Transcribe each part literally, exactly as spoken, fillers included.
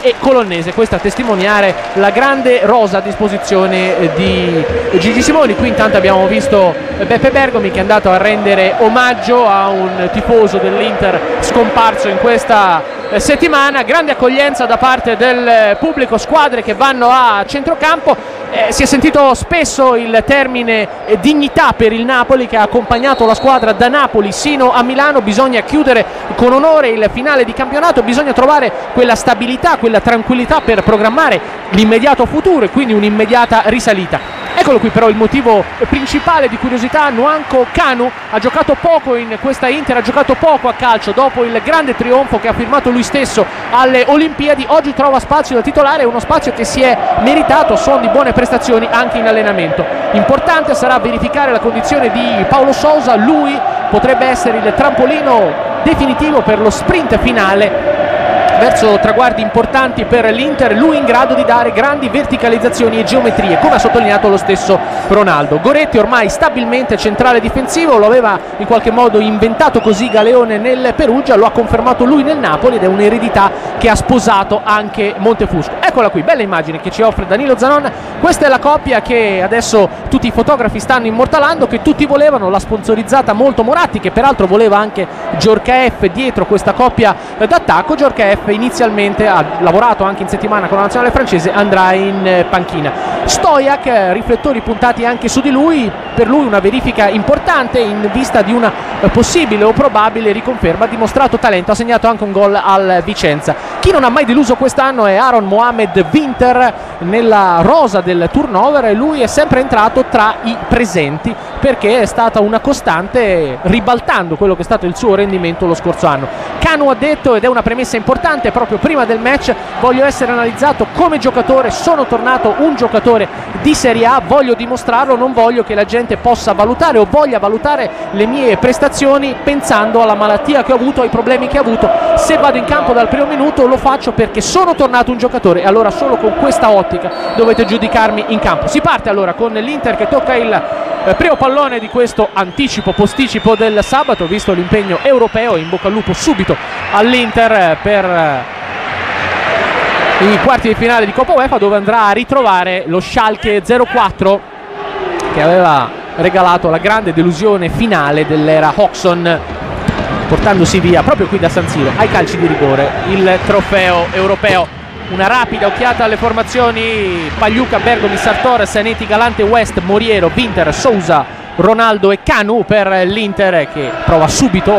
e Colonnese, questa a testimoniare la grande rosa a disposizione di Gigi Simoni. Qui intanto abbiamo visto Beppe Bergomi che è andato a rendere omaggio a un tifoso dell'Inter scomparso in questa settimana. Grande accoglienza da parte del pubblico, squadre che vanno a centrocampo. Eh, si è sentito spesso il termine eh, dignità per il Napoli, che ha accompagnato la squadra da Napoli sino a Milano. Bisogna chiudere con onore il finale di campionato, bisogna trovare quella stabilità, quella tranquillità per programmare l'immediato futuro e quindi un'immediata risalita. Eccolo qui però il motivo principale di curiosità: Nwankwo Kanu ha giocato poco in questa Inter, ha giocato poco a calcio dopo il grande trionfo che ha firmato lui stesso alle Olimpiadi. Oggi trova spazio da titolare, uno spazio che si è meritato a suon di buone prestazioni anche in allenamento. Importante sarà verificare la condizione di Paulo Sousa, lui potrebbe essere il trampolino definitivo per lo sprint finale verso traguardi importanti per l'Inter, lui in grado di dare grandi verticalizzazioni e geometrie, come ha sottolineato lo stesso Ronaldo. Goretti ormai stabilmente centrale difensivo, lo aveva in qualche modo inventato così Galeone nel Perugia, lo ha confermato lui nel Napoli ed è un'eredità che ha sposato anche Montefusco. Eccola qui, bella immagine che ci offre Danilo Zanon. Questa è la coppia che adesso tutti i fotografi stanno immortalando, che tutti volevano, l'ha sponsorizzata molto Moratti, che peraltro voleva anche Djorkaeff dietro questa coppia d'attacco. Djorkaeff inizialmente ha lavorato anche in settimana con la nazionale francese, andrà in panchina. Stoiak, riflettori puntati anche su di lui, per lui una verifica importante in vista di una possibile o probabile riconferma. Ha dimostrato talento, ha segnato anche un gol al Vicenza. Chi non ha mai deluso quest'anno è Aaron Mohamed Winter nella rosa del turnover, e lui è sempre entrato tra i presenti perché è stata una costante, ribaltando quello che è stato il suo rendimento lo scorso anno. Kanu ha detto, ed è una premessa importante, proprio prima del match: voglio essere analizzato come giocatore, sono tornato un giocatore di Serie A, voglio dimostrarlo, non voglio che la gente possa valutare o voglia valutare le mie prestazioni pensando alla malattia che ho avuto, ai problemi che ho avuto. Se vado in campo dal primo minuto lo faccio perché sono tornato un giocatore, e allora solo con questa ottica dovete giudicarmi in campo. Si parte allora con l'Inter che tocca il eh, primo pallone di questo anticipo posticipo del sabato, visto l'impegno europeo. In bocca al lupo subito all'Inter per eh, i quarti di finale di Coppa UEFA, dove andrà a ritrovare lo Schalke zero quattro che aveva regalato la grande delusione finale dell'era Hodgson, portandosi via proprio qui da San Siro ai calci di rigore il trofeo europeo. Una rapida occhiata alle formazioni: Pagliuca, Bergomi, Sartor, Zanetti, Galante, West, Moriero, Winter, Sousa, Ronaldo e Kanu per l'Inter, che prova subito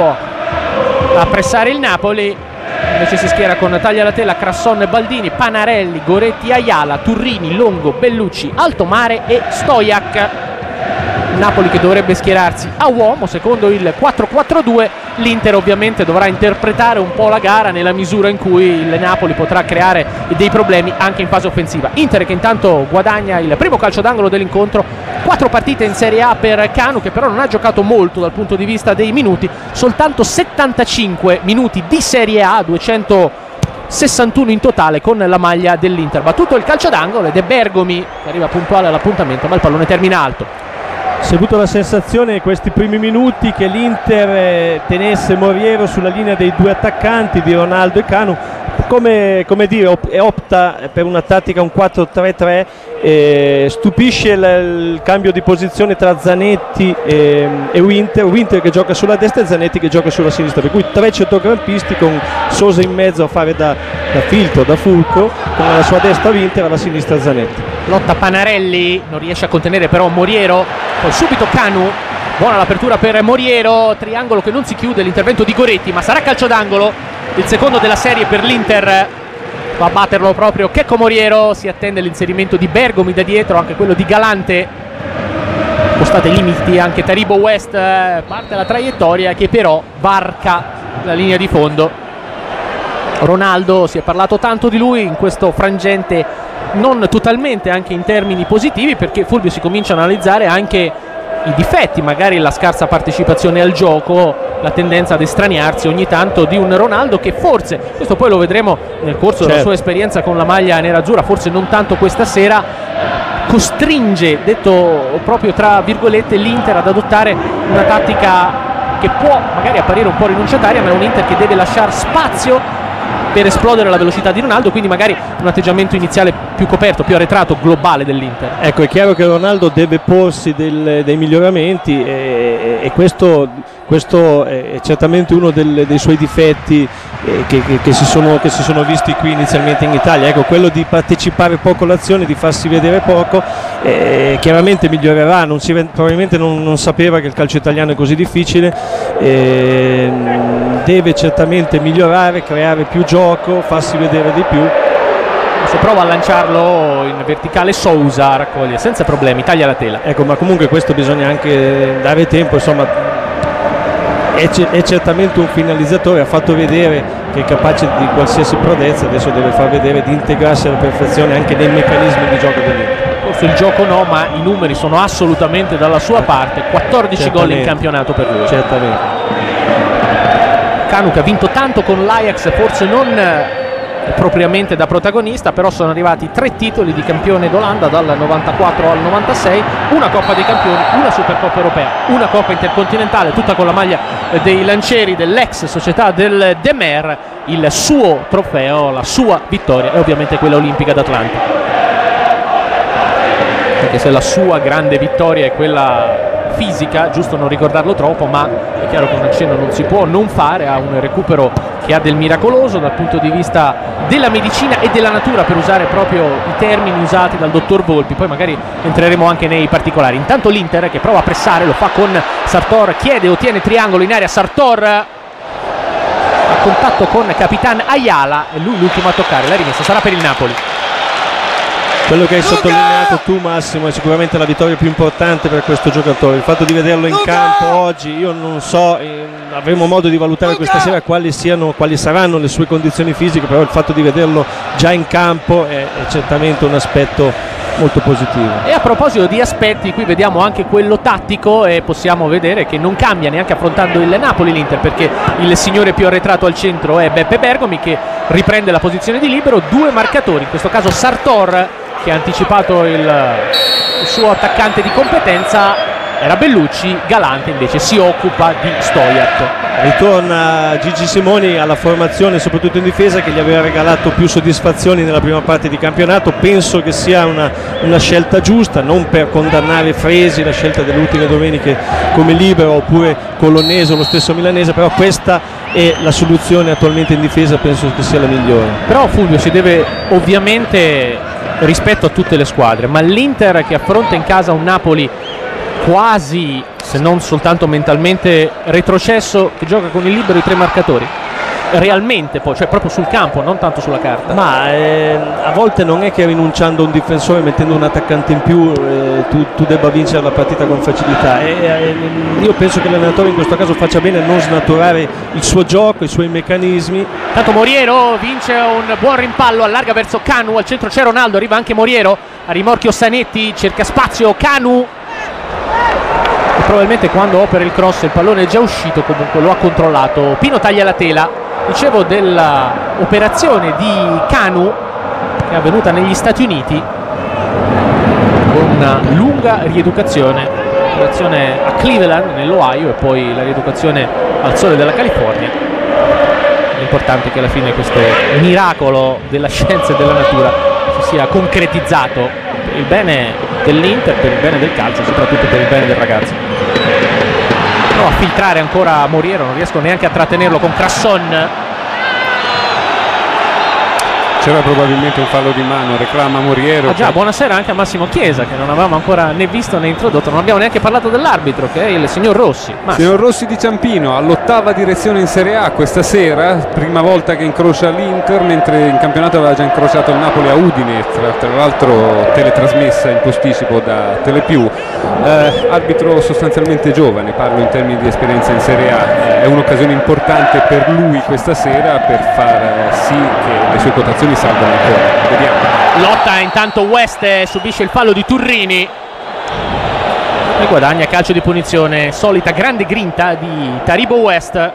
a pressare il Napoli. Invece si schiera con Taglialatella, Crasson, Baldini, Panarelli, Goretti, Ayala, Turrini, Longo, Bellucci, Altomare e Stoiak. Napoli che dovrebbe schierarsi a uomo secondo il quattro quattro due. L'Inter ovviamente dovrà interpretare un po' la gara nella misura in cui il Napoli potrà creare dei problemi anche in fase offensiva. Inter che intanto guadagna il primo calcio d'angolo dell'incontro. Quattro partite in Serie A per Kanu, che però non ha giocato molto dal punto di vista dei minuti, soltanto settantacinque minuti di Serie A, duecentosessantuno in totale con la maglia dell'Inter. Battuto il calcio d'angolo ed è Bergomi che arriva puntuale all'appuntamento, ma il pallone termina alto. Si è avuto la sensazione in questi primi minuti che l'Inter eh, tenesse Moriero sulla linea dei due attaccanti di Ronaldo e Kanu, come, come dire, op opta per una tattica un quattro tre tre. Eh, stupisce il, il cambio di posizione tra Zanetti e, e Winter Winter che gioca sulla destra e Zanetti che gioca sulla sinistra, per cui tre centrocampisti con Sousa in mezzo a fare da, da filtro, da fulcro, con alla sua destra Winter, alla sinistra Zanetti. Lotta Panarelli, non riesce a contenere però Moriero, poi subito Kanu, buona l'apertura per Moriero, triangolo che non si chiude, l'intervento di Goretti, ma sarà calcio d'angolo, il secondo della serie per l'Inter. Va a batterlo proprio Checco Moriero, si attende l'inserimento di Bergomi da dietro, anche quello di Galante. Postate i limiti anche Taribo West, parte la traiettoria che però varca la linea di fondo. Ronaldo, si è parlato tanto di lui in questo frangente, non totalmente anche in termini positivi, perché Fulvio si comincia a analizzare anche i difetti, magari la scarsa partecipazione al gioco, la tendenza ad estraniarsi ogni tanto di un Ronaldo che forse, questo poi lo vedremo nel corso certo. della sua esperienza con la maglia nerazzurra, forse non tanto questa sera, costringe, detto proprio tra virgolette, l'Inter ad adottare una tattica che può magari apparire un po' rinunciataria, ma è un Inter che deve lasciare spazio per esplodere la velocità di Ronaldo, quindi magari un atteggiamento iniziale più coperto, più arretrato, globale dell'Inter. Ecco, è chiaro che Ronaldo deve porsi del, dei miglioramenti e, e questo, questo è certamente uno del, dei suoi difetti eh, che, che, che, si sono, che si sono visti qui inizialmente in Italia. Ecco, quello di partecipare poco all'azione, di farsi vedere poco, eh, chiaramente migliorerà, non si, probabilmente non, non sapeva che il calcio italiano è così difficile, eh, deve certamente migliorare, creare più gioco, farsi vedere di più. Se prova a lanciarlo in verticale, Sousa raccoglie senza problemi, taglia la tela. Ecco, ma comunque questo bisogna anche dare tempo, insomma è, è certamente un finalizzatore, ha fatto vedere che è capace di qualsiasi prodezza, adesso deve far vedere di integrarsi alla perfezione anche nei meccanismi di gioco dell'Inter. Forse il gioco no, ma i numeri sono assolutamente dalla sua parte, quattordici gol in campionato per lui. Certamente. Kanu che ha vinto tanto con l'Ajax, forse non propriamente da protagonista, però sono arrivati tre titoli di campione d'Olanda dal novantaquattro al novantasei, una Coppa dei Campioni, una Supercoppa Europea, una Coppa Intercontinentale, tutta con la maglia dei lancieri dell'ex società del De Mer. Il suo trofeo, la sua vittoria è ovviamente quella olimpica d'Atlanta, anche se la sua grande vittoria è quella fisica, giusto non ricordarlo troppo, ma è chiaro che un accenno non si può non fare a un recupero che ha del miracoloso dal punto di vista della medicina e della natura, per usare proprio i termini usati dal dottor Volpi. Poi magari entreremo anche nei particolari. Intanto l'Inter che prova a pressare, lo fa con Sartor, chiede, ottiene triangolo in area, Sartor a contatto con Capitan Ayala, e lui l'ultimo a toccare, la rimessa sarà per il Napoli. Quello che hai sottolineato tu, Massimo, è sicuramente la vittoria più importante per questo giocatore. Il fatto di vederlo in campo oggi, io non so, eh, avremo modo di valutare questa sera quali siano, quali saranno le sue condizioni fisiche, però il fatto di vederlo già in campo è, è certamente un aspetto molto positivo. E a proposito di aspetti, qui vediamo anche quello tattico e possiamo vedere che non cambia neanche affrontando il Napoli l'Inter, perché il signore più arretrato al centro è Beppe Bergomi, che riprende la posizione di libero, due marcatori, in questo caso Sartor che ha anticipato il, il suo attaccante di competenza, era Bellucci, Galante invece si occupa di Stoiat. Ritorna Gigi Simoni alla formazione soprattutto in difesa, che gli aveva regalato più soddisfazioni nella prima parte di campionato. Penso che sia una, una scelta giusta, non per condannare Fresi, la scelta delle ultime domeniche come libero, oppure Colonnese o lo stesso milanese, però questa è la soluzione attualmente in difesa, penso che sia la migliore. Però Fulvio si deve ovviamente, rispetto a tutte le squadre, ma l'Inter che affronta in casa un Napoli quasi, se non soltanto mentalmente, retrocesso, che gioca con il libero i tre marcatori, realmente poi, cioè proprio sul campo, non tanto sulla carta. Ma eh, a volte non è che rinunciando a un difensore, mettendo un attaccante in più, eh, tu, tu debba vincere la partita con facilità. E, eh, io penso che l'allenatore in questo caso faccia bene a non snaturare il suo gioco, i suoi meccanismi. Tanto Moriero vince un buon rimpallo, allarga verso Kanu, al centro c'è Ronaldo, arriva anche Moriero, a rimorchio Sanetti, cerca spazio Kanu, e probabilmente quando opera il cross il pallone è già uscito, comunque lo ha controllato. Pino taglia la tela, dicevo dell'operazione di Kanu che è avvenuta negli Stati Uniti con una lunga rieducazione, operazione a Cleveland nell'Ohio e poi la rieducazione al sole della California. L'importante è che alla fine questo miracolo della scienza e della natura si sia concretizzato per il bene dell'Inter, per il bene del calcio e soprattutto per il bene del ragazzo. Prova a filtrare ancora Moriero, non riesco neanche a trattenerlo con Crasson. C'era probabilmente un fallo di mano, reclama Moriero. Ah già, buonasera anche a Massimo Chiesa, che non avevamo ancora né visto né introdotto, non abbiamo neanche parlato dell'arbitro, che è il signor Rossi. Massimo. Signor Rossi di Ciampino, all'ottava direzione in Serie A questa sera, prima volta che incrocia l'Inter, mentre in campionato aveva già incrociato il Napoli a Udine, tra, tra l'altro teletrasmessa in posticipo da Telepiù. Eh, arbitro sostanzialmente giovane, parlo in termini di esperienza in Serie A, eh, è un'occasione importante per lui questa sera per far sì che le sue quotazioni salgono ancora. Vediamo. Lotta intanto West, subisce il fallo di Turrini e guadagna calcio di punizione. Solita grande grinta di Taribo West.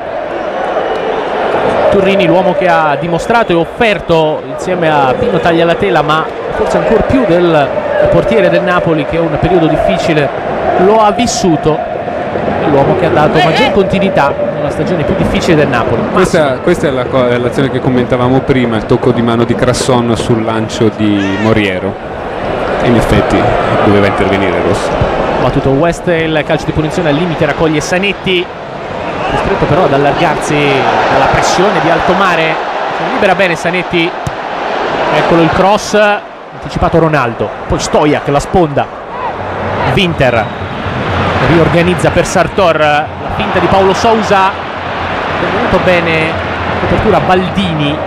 Turrini, l'uomo che ha dimostrato e offerto insieme a Pino Taglialatela, ma forse ancora più del portiere del Napoli, che un periodo difficile lo ha vissuto. l'uomo che ha dato maggior continuità nella stagione più difficile del Napoli. Questa, questa è la, l'azione che commentavamo prima, il tocco di mano di Crasson sul lancio di Moriero. In effetti doveva intervenire Rossi. Battuto West, il calcio di punizione al limite, raccoglie Sanetti, costretto però ad allargarsi dalla pressione di Altomare. Si libera bene Sanetti, eccolo il cross, anticipato Ronaldo, poi Stoiak, la sponda, Winter riorganizza per Sartor, la finta di Paulo Sousa, è venuto bene la copertura Baldini,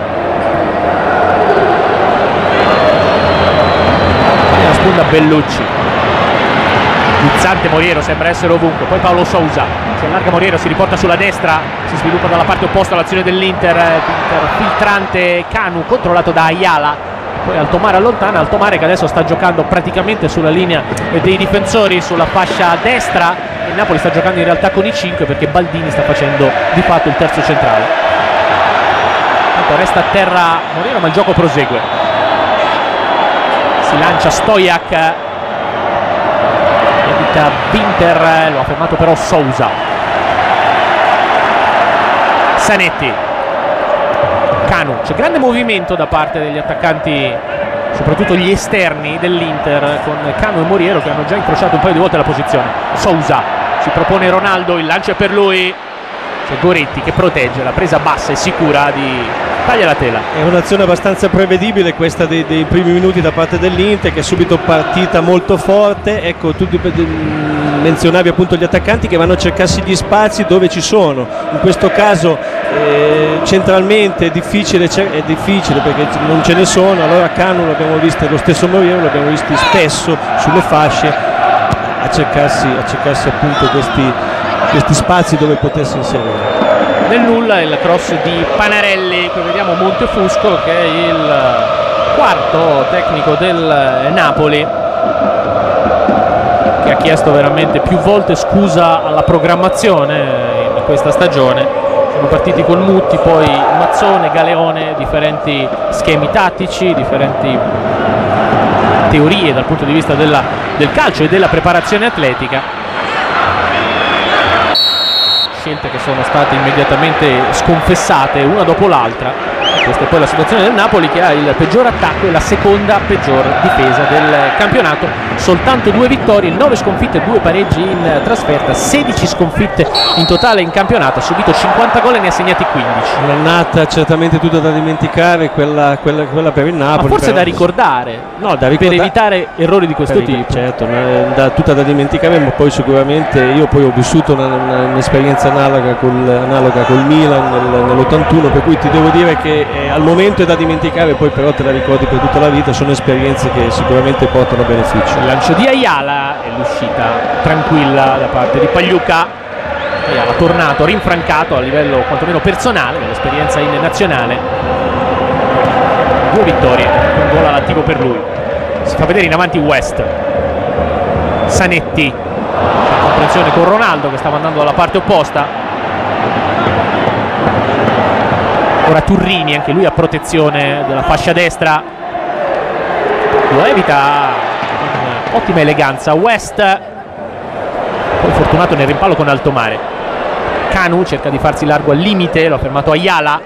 e la sponda Bellucci, guizzante Moriero, sembra essere ovunque, poi Paulo Sousa, si allarga Moriero, si riporta sulla destra, si sviluppa dalla parte opposta l'azione dell'Inter, Inter filtrante, Canu controllato da Ayala, poi Altomare allontana, Altomare che adesso sta giocando praticamente sulla linea dei difensori, sulla fascia destra, e Napoli sta giocando in realtà con i cinque perché Baldini sta facendo di fatto il terzo centrale. Tanto resta a terra Moriero, ma il gioco prosegue, si lancia Stoiak, evita Winter, lo ha fermato però Sousa. Sanetti, Canu, c'è grande movimento da parte degli attaccanti, soprattutto gli esterni dell'Inter, con Canu e Moriero che hanno già incrociato un paio di volte la posizione. Sousa, si propone Ronaldo, il lancio è per lui, c'è Goretti che protegge, la presa bassa e sicura di taglia la tela. È un'azione abbastanza prevedibile questa dei, dei primi minuti da parte dell'Inter, che è subito partita molto forte. Ecco, tu menzionavi appunto gli attaccanti che vanno a cercarsi gli spazi dove ci sono, in questo caso eh, centralmente è difficile, è difficile perché non ce ne sono, allora Canu l'abbiamo visto, lo stesso Moriero l'abbiamo visto spesso sulle fasce a cercarsi, a cercarsi appunto questi, questi spazi dove potersi inserire. Nel nulla il cross di Panarelli, qui vediamo Montefusco che è il quarto tecnico del Napoli, che ha chiesto veramente più volte scusa alla programmazione in questa stagione. Sono partiti con Mutti, poi Mazzone, Galeone, differenti schemi tattici, differenti teorie dal punto di vista della, del calcio e della preparazione atletica. Scelte che sono state immediatamente sconfessate una dopo l'altra. Questa è poi la situazione del Napoli, che ha il peggior attacco e la seconda peggior difesa del campionato. Soltanto due vittorie, nove sconfitte e due pareggi in trasferta, sedici sconfitte in totale in campionato, ha subito cinquanta gol e ne ha segnati quindici. Un'annata certamente tutta da dimenticare, quella, quella, quella per il Napoli. Ma forse però, da ricordare, no, da ricordare, per evitare errori di questo per, tipo. Certo, da, tutta da dimenticare, ma poi sicuramente io poi ho vissuto una, una, un'esperienza analoga col, analoga col Milan nel, nell'ottantuno, per cui ti devo dire che eh, al momento è da dimenticare, poi però te la ricordi per tutta la vita. Sono esperienze che sicuramente portano beneficio. Il lancio di Ayala e l'uscita tranquilla da parte di Pagliuca. Ayala tornato, rinfrancato a livello quantomeno personale dell'esperienza in nazionale. Due vittorie, un gol all'attivo per lui. Si fa vedere in avanti West. Sanetti, la comprensione con Ronaldo che stava andando dalla parte opposta. Ora Turrini, anche lui a protezione della fascia destra, lo evita con ottima eleganza West, poi fortunato nel rimpallo con Altomare. Canu cerca di farsi largo al limite, lo ha fermato Ayala.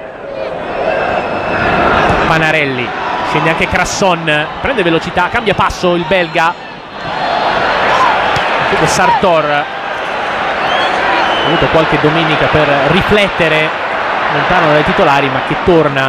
Panarelli, scende anche Crasson, prende velocità, cambia passo il belga, chiede Sartor, ha avuto qualche domenica per riflettere lontano dai titolari, ma che torna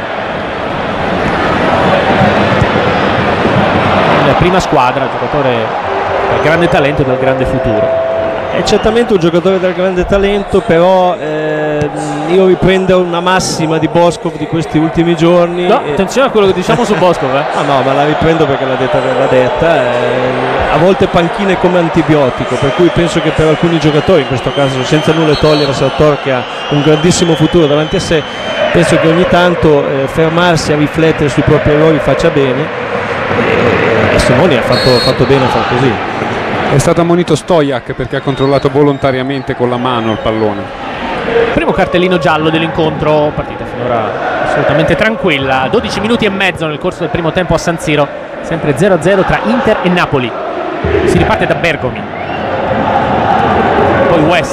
in prima squadra, giocatore dal grande talento e dal grande futuro. È certamente un giocatore dal grande talento, però eh, io riprendo una massima di Boscov di questi ultimi giorni. No, e... attenzione a quello che diciamo su Boscov. Eh. Ah no, ma la riprendo perché l'ha detta, l'ha detta. Eh, a volte panchina è come antibiotico, per cui penso che per alcuni giocatori, in questo caso senza nulla togliere Sartor che ha un grandissimo futuro davanti a sé, penso che ogni tanto eh, fermarsi a riflettere sui propri errori faccia bene, e, e Simoni ha fatto, fatto bene a far così. È stato ammonito Stoiak perché ha controllato volontariamente con la mano il pallone. Primo cartellino giallo dell'incontro, partita finora assolutamente tranquilla, dodici minuti e mezzo nel corso del primo tempo a San Siro, sempre zero a zero tra Inter e Napoli. Si riparte da Bergomi, poi poi West,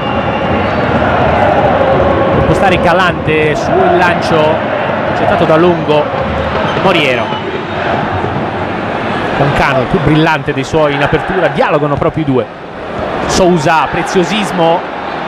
spostare Galante sul lancio accettato da Lungo. Moriero con Cano, il più brillante dei suoi in apertura, dialogano proprio i due. Sousa, preziosismo.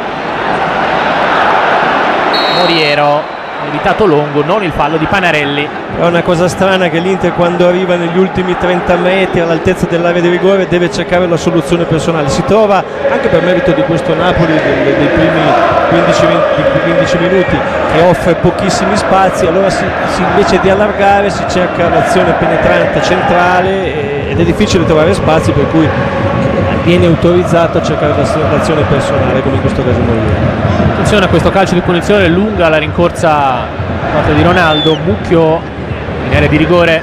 Moriero ha evitato Longo, non il fallo di Panarelli. È una cosa strana che l'Inter, quando arriva negli ultimi trenta metri all'altezza dell'area di rigore, deve cercare la soluzione personale. Si trova, anche per merito di questo Napoli dei, dei primi quindici venti, quindici minuti, che offre pochissimi spazi, allora si, si, invece di allargare si cerca l'azione penetrante centrale e, ed è difficile trovare spazi, per cui viene autorizzato a cercare l'azione personale, come in questo caso Moriero. Attenzione a questo calcio di punizione, lunga la rincorsa da parte di Ronaldo. Mucchio in area di rigore,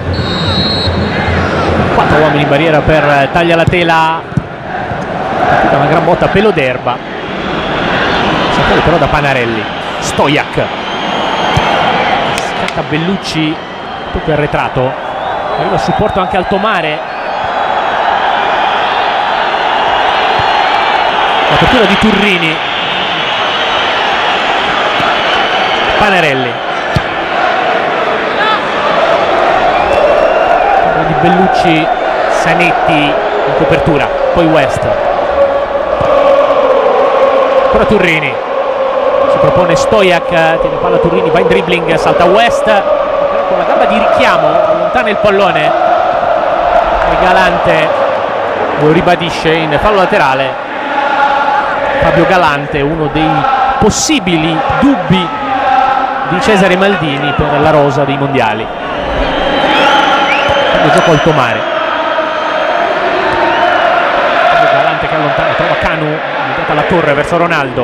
quattro uomini in barriera per taglia la tela, una gran botta a pelo d'erba, fuori però da Panarelli. Stoiak, scatta Bellucci, tutto arretrato, arriva a supporto anche Altomare. L'apertura di Turrini. Panarelli, di Bellucci, Sanetti in copertura, poi West, ancora Turrini, si propone Stoiak, tiene palla Turrini, va in dribbling, salta West, però con la gamba di richiamo allontana il pallone e Galante lo ribadisce in fallo laterale. Fabio Galante, uno dei possibili dubbi di Cesare Maldini per la rosa dei mondiali. Il gioco Altomare, Galante che allontana, trova Canu, mettata la torre verso Ronaldo.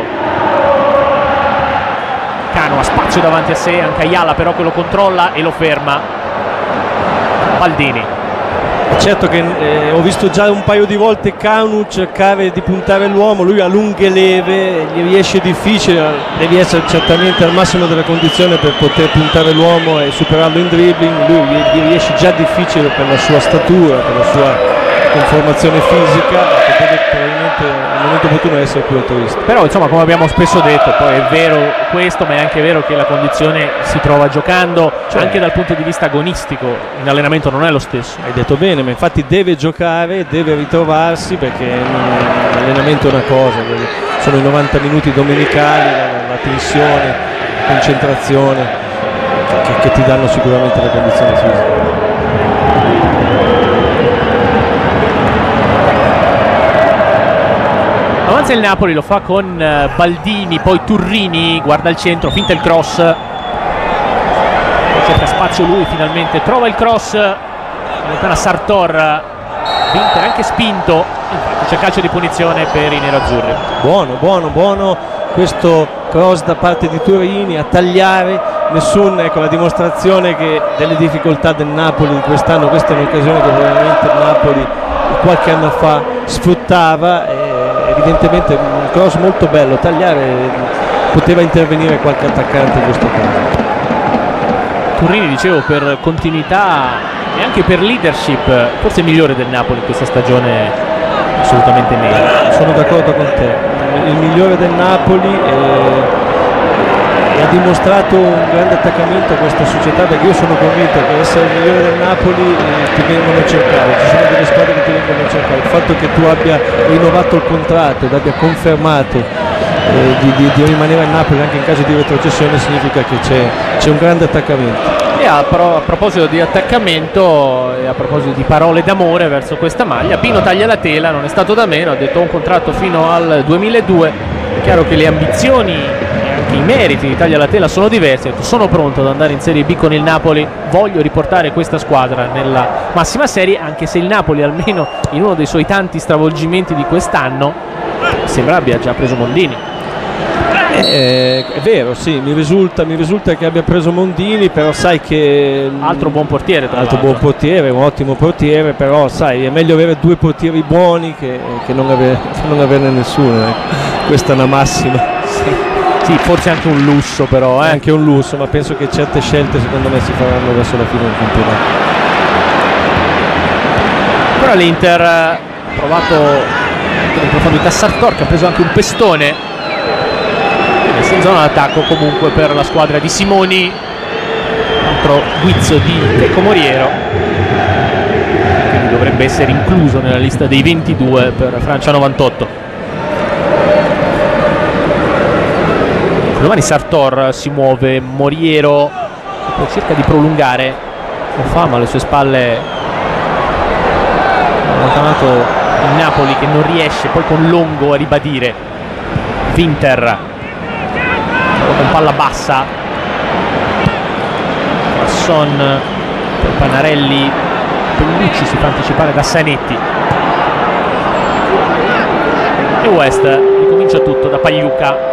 Canu ha spazio davanti a sé, anche Ayala però che lo controlla e lo ferma. Maldini. Certo che eh, ho visto già un paio di volte Canu cercare di puntare l'uomo, lui ha lunghe leve, gli riesce difficile, devi essere certamente al massimo della condizione per poter puntare l'uomo e superarlo in dribbling, lui gli riesce già difficile per la sua statura, per la sua conformazione fisica, che deve probabilmente al momento opportuno essere più altruista. Però insomma, come abbiamo spesso detto, poi è vero questo, ma è anche vero che la condizione si trova giocando, cioè, anche dal punto di vista agonistico in allenamento non è lo stesso. Hai detto bene, ma infatti deve giocare, deve ritrovarsi, perché l'allenamento è una cosa, sono i novanta minuti domenicali, la, la tensione, la concentrazione che, che ti danno sicuramente la condizione fisica. Avanza il Napoli, lo fa con Baldini, poi Turrini, guarda il centro, finta il cross, cerca spazio lui, finalmente trova il cross, allontana Sartor, Vinter anche spinto, infatti c'è calcio di punizione per i nerazzurri. Buono, buono, buono questo cross da parte di Turrini a tagliare, nessun, ecco la dimostrazione che delle difficoltà del Napoli di quest'anno. Questa è un'occasione che probabilmente il Napoli qualche anno fa sfruttava, e evidentemente un cross molto bello, tagliare, poteva intervenire qualche attaccante in questo caso. Turrini, dicevo, per continuità e anche per leadership forse migliore del Napoli in questa stagione, assolutamente meglio. Sono d'accordo con te, il migliore del Napoli, e, e ha dimostrato un grande attaccamento a questa società, perché io sono convinto che essere il migliore del Napoli eh, ti vengono a cercare, ci sono delle squadre che ti vengono a cercare. Il fatto che tu abbia rinnovato il contratto ed abbia confermato eh, di, di, di rimanere a Napoli anche in caso di retrocessione significa che c'è un grande attaccamento. E a, pro, a proposito di attaccamento e a proposito di parole d'amore verso questa maglia, Pino taglia la tela, non è stato da meno, ha detto ho un contratto fino al duemiladue, è chiaro che le ambizioni e anche i meriti di Taglia la tela sono diversi, ha detto sono pronto ad andare in Serie B con il Napoli, voglio riportare questa squadra nella massima serie, anche se il Napoli almeno in uno dei suoi tanti stravolgimenti di quest'anno sembra abbia già preso Mondini. Eh, è vero, sì, mi risulta, mi risulta che abbia preso Mondini, però sai che altro buon portiere, tra altro buon portiere, un ottimo portiere, però sai, è meglio avere due portieri buoni che, che, non, avere, che non averne nessuno, eh. Questa è una massima. Sì. Sì, forse anche un lusso, però eh. anche un lusso, ma penso che certe scelte secondo me si faranno verso la fine del campionato. Però l'Inter ha provato Mette in profondità Sartor, che ha preso anche un pestone. Messa in zona d'attacco comunque per la squadra di Simoni, contro guizzo di Checco Moriero, quindi dovrebbe essere incluso nella lista dei ventidue per Francia novantotto. Domani Sartor si muove, Moriero che cerca di prolungare, lo fa ma alle sue spalle ha allontanato il Napoli, che non riesce poi con Longo a ribadire. Winter con palla bassa, Son per Panarelli, Pellucci si fa anticipare da Sanetti e West ricomincia tutto da Pagliuca.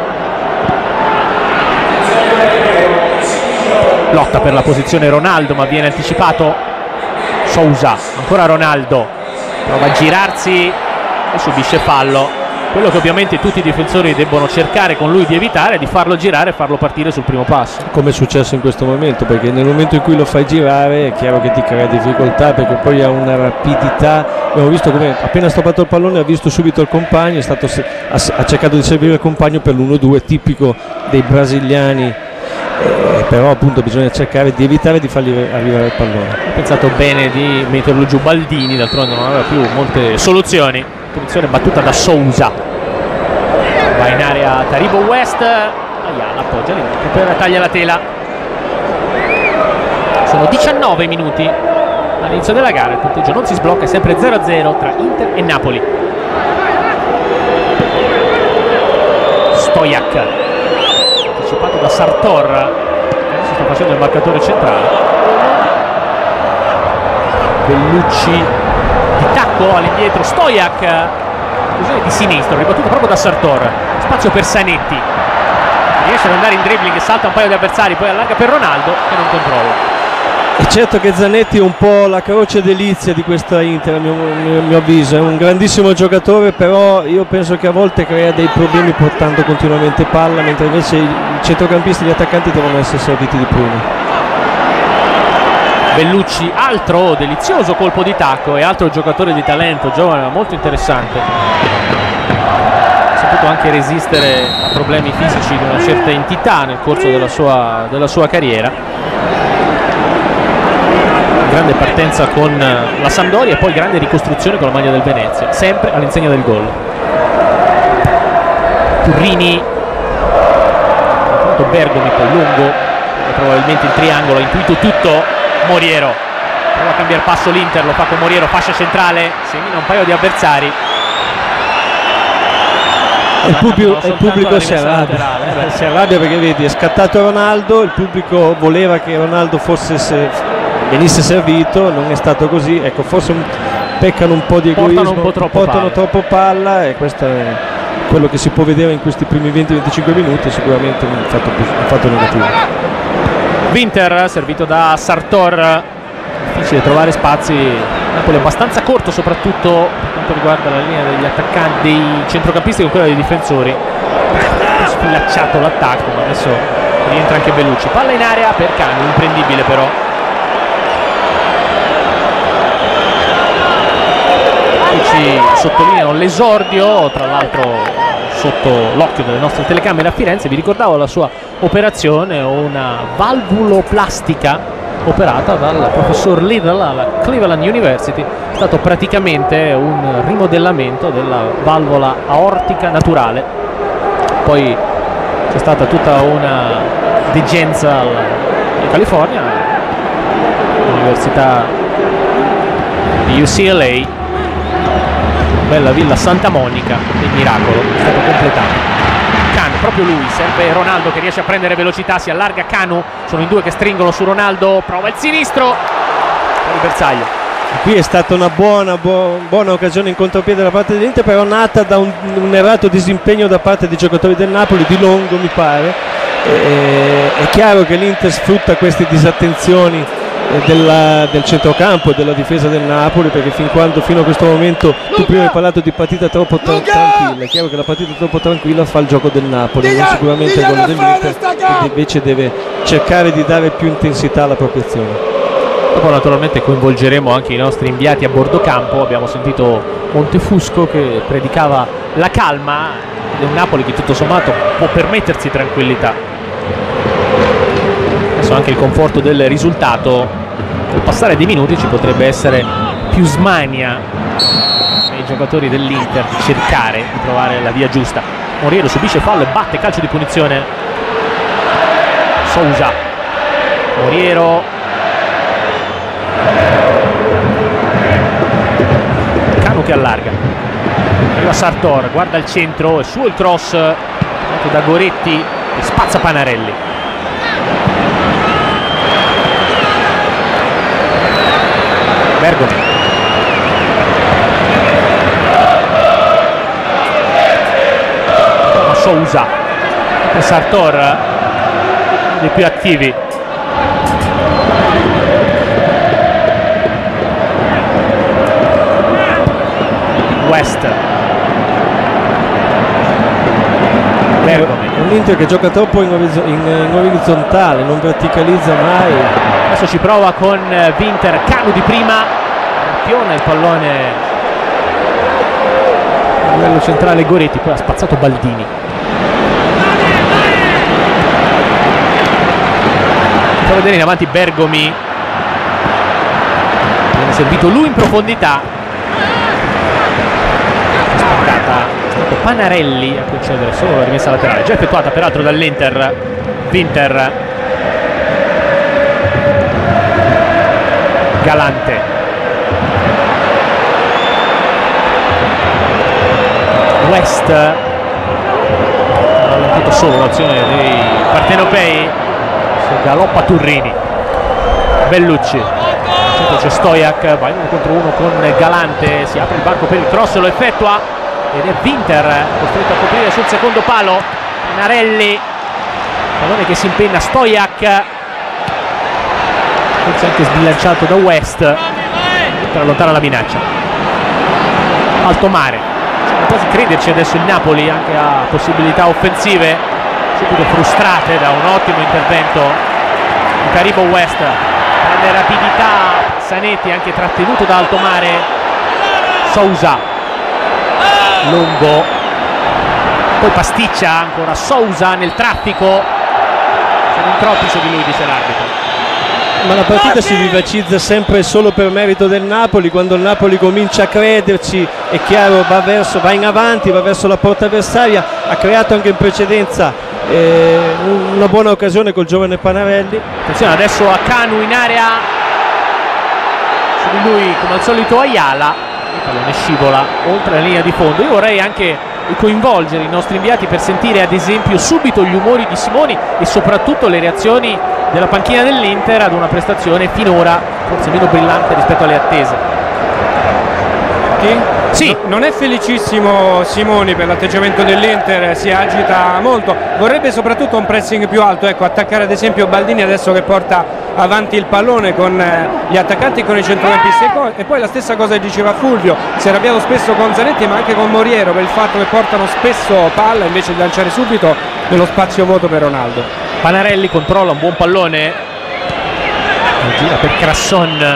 Lotta per la posizione Ronaldo, ma viene anticipato Sousa. Ancora Ronaldo, prova a girarsi e subisce fallo. Quello che ovviamente tutti i difensori debbono cercare con lui di evitare è di farlo girare e farlo partire sul primo passo, come è successo in questo momento, perché nel momento in cui lo fai girare è chiaro che ti crea difficoltà, perché poi ha una rapidità. Abbiamo visto come appena stoppato il pallone ha visto subito il compagno, è stato, ha, ha cercato di servire il compagno per l'uno due tipico dei brasiliani. Eh, però appunto bisogna cercare di evitare di fargli arrivare il pallone. Ho pensato bene di metterlo giù Baldini, d'altronde non aveva più molte soluzioni. Punizione battuta da Sousa, va in area Taribo West, Ayala appoggia l'inizio per taglia la tela. Sono diciannove minuti all'inizio della gara, il punteggio non si sblocca, è sempre zero a zero tra Inter e Napoli. Stojak anticipato da Sartor, adesso sta facendo il marcatore centrale. Bellucci di tacco all'indietro, Stojak, conclusione di sinistro, ribattuto proprio da Sartor, spazio per Sanetti, riesce ad andare in dribbling e salta un paio di avversari, poi allarga per Ronaldo che non controlla. È certo che Zanetti è un po' la croce delizia di questa Inter, a mio, mio, mio avviso, è un grandissimo giocatore, però io penso che a volte crea dei problemi portando continuamente palla, mentre invece i centrocampisti e gli attaccanti devono essere serviti di prima. Bellucci, altro delizioso colpo di tacco e altro giocatore di talento, giovane ma molto interessante, ha saputo anche resistere a problemi fisici di una certa entità nel corso della sua, della sua carriera. Grande partenza con la Sampdoria e poi grande ricostruzione con la maglia del Venezia, sempre all'insegna del gol. Turrini, Bergomi, poi lungo, probabilmente in triangolo, ha intuito tutto. Moriero prova a cambiare passo l'Inter, lo fa con Moriero, fascia centrale, semina un paio di avversari. Il pubblico, il pubblico si arrabbia, eh, si arrabbia perché vedi è scattato Ronaldo, il pubblico voleva che Ronaldo fosse se, venisse servito, non è stato così, ecco, forse un, peccano un po' di egoismo, portano, un po troppo, portano palla. troppo palla e questo è quello che si può vedere in questi primi venti venticinque minuti, sicuramente un fatto, un fatto negativo. Winter servito da Sartor, difficile trovare spazi, Napoli abbastanza corto soprattutto per quanto riguarda la linea degli attaccanti, dei centrocampisti con quella dei difensori. Sfilacciato l'attacco, ma adesso rientra anche Bellucci, palla in area per Canu, imprendibile però. Qui ci sottolineano l'esordio, tra l'altro sotto l'occhio delle nostre telecamere a Firenze. Vi ricordavo la sua operazione, una valvuloplastica operata dal professor Liddell alla Cleveland University. È stato praticamente un rimodellamento della valvola aortica naturale, poi c'è stata tutta una degenza in California, all'università di U C L A, bella villa Santa Monica, il miracolo è stato completato. Canu, proprio lui, serve Ronaldo che riesce a prendere velocità, si allarga Canu, sono in due che stringono su Ronaldo, prova il sinistro, fuori bersaglio. Qui è stata una buona, buona, buona occasione in contropiede da parte dell'Inter, però nata da un, un errato disimpegno da parte dei giocatori del Napoli, di Longo mi pare. E, è chiaro che l'Inter sfrutta queste disattenzioni Della, del centrocampo e della difesa del Napoli, perché fin quando fino a questo momento tu prima hai parlato di partita troppo tra tranquilla, è chiaro che la partita troppo tranquilla fa il gioco del Napoli, non sicuramente il gol dell'Inter, che invece deve cercare di dare più intensità alla propria azione. Dopo naturalmente coinvolgeremo anche i nostri inviati a bordo campo, abbiamo sentito Montefusco che predicava la calma di un Napoli che tutto sommato può permettersi tranquillità. Adesso anche il conforto del risultato, col passare dei minuti ci potrebbe essere più smania nei giocatori dell'Inter di cercare di trovare la via giusta. Moriero subisce fallo e batte calcio di punizione. Sousa, Moriero, Canu che allarga, arriva Sartor, guarda il centro, è suo il cross fatto da Goretti e spazza Panarelli. Bergomi, Sousa, Sartor, uno dei più attivi. West, Bergomi, un Inter che gioca troppo in, orizz in, in orizzontale, non verticalizza mai. Adesso ci prova con Winter, Canu di prima, piona il pallone a livello centrale Goretti, poi ha spazzato Baldini. Fa vedere in avanti Bergomi, viene servito lui in profondità. È stato Panarelli a concedere solo la rimessa laterale, già effettuata peraltro dall'Inter. Winter, Galante, West, ha rallentato solo l'azione dei partenopei, si galoppa Turrini. Bellucci, c'è Stoiak, va in uno contro uno con Galante, si apre il varco per il cross, lo effettua ed è Winter costretto a coprire sul secondo palo. Panarelli, pallone che si impenna, Stoiak, forse anche sbilanciato da West per allontanare la minaccia. Altomare, sembra quasi crederci adesso il Napoli anche a possibilità offensive, subito frustrate da un ottimo intervento di Taribo West. Prende rapidità Zanetti, anche trattenuto da Altomare. Sousa, lungo, poi pasticcia ancora Sousa nel traffico. Sono in troppi su di lui, dice l'arbitro. Ma la partita si vivacizza sempre solo per merito del Napoli. Quando il Napoli comincia a crederci, è chiaro, va, verso, va in avanti, va verso la porta avversaria. Ha creato anche in precedenza eh, una buona occasione col giovane Panarelli. Attenzione adesso a Canu in area, su di lui come al solito Ayala. Il pallone scivola oltre la linea di fondo. Io vorrei anche coinvolgere i nostri inviati per sentire ad esempio subito gli umori di Simoni e soprattutto le reazioni della panchina dell'Inter ad una prestazione finora forse meno brillante rispetto alle attese. Chi? Sì. No, non è felicissimo Simoni per l'atteggiamento dell'Inter, si agita molto, vorrebbe soprattutto un pressing più alto, ecco, attaccare ad esempio Baldini adesso che porta avanti il pallone con eh, gli attaccanti e con i centrocampisti. E poi la stessa cosa diceva Fulvio, si è arrabbiato spesso con Zanetti ma anche con Moriero per il fatto che portano spesso palla invece di lanciare subito nello spazio vuoto per Ronaldo. Panarelli controlla un buon pallone, gira per Crasson.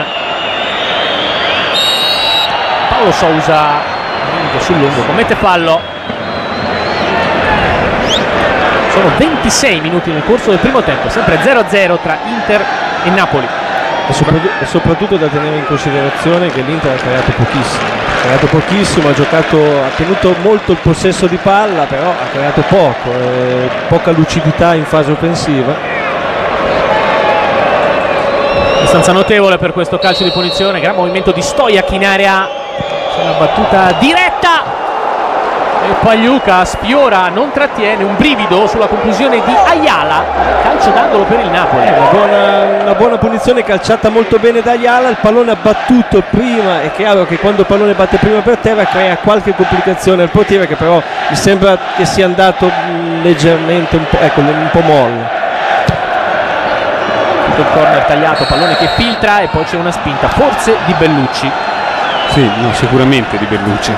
Paolo Sousa sul lungo commette fallo. Sono ventisei minuti nel corso del primo tempo, sempre zero a zero tra Inter e Napoli. E soprattutto, e soprattutto da tenere in considerazione che l'Inter ha creato pochissimo, ha creato pochissimo, ha giocato, ha tenuto molto il possesso di palla, però ha creato poco, eh, poca lucidità in fase offensiva. Abbastanza notevole per questo calcio di punizione, gran movimento di Stoiak in area, c'è una battuta diretta e Pagliuca sfiora, non trattiene, un brivido sulla conclusione di Ayala, calcio d'angolo per il Napoli. Una buona, una buona punizione calciata molto bene da Ayala, il pallone ha battuto prima, è chiaro che quando il pallone batte prima per terra crea qualche complicazione al portiere che però mi sembra che sia andato leggermente un po', ecco, un po' molle. Il corner tagliato, pallone che filtra e poi c'è una spinta, forse di Bellucci. Sì, no, sicuramente di Bellucci.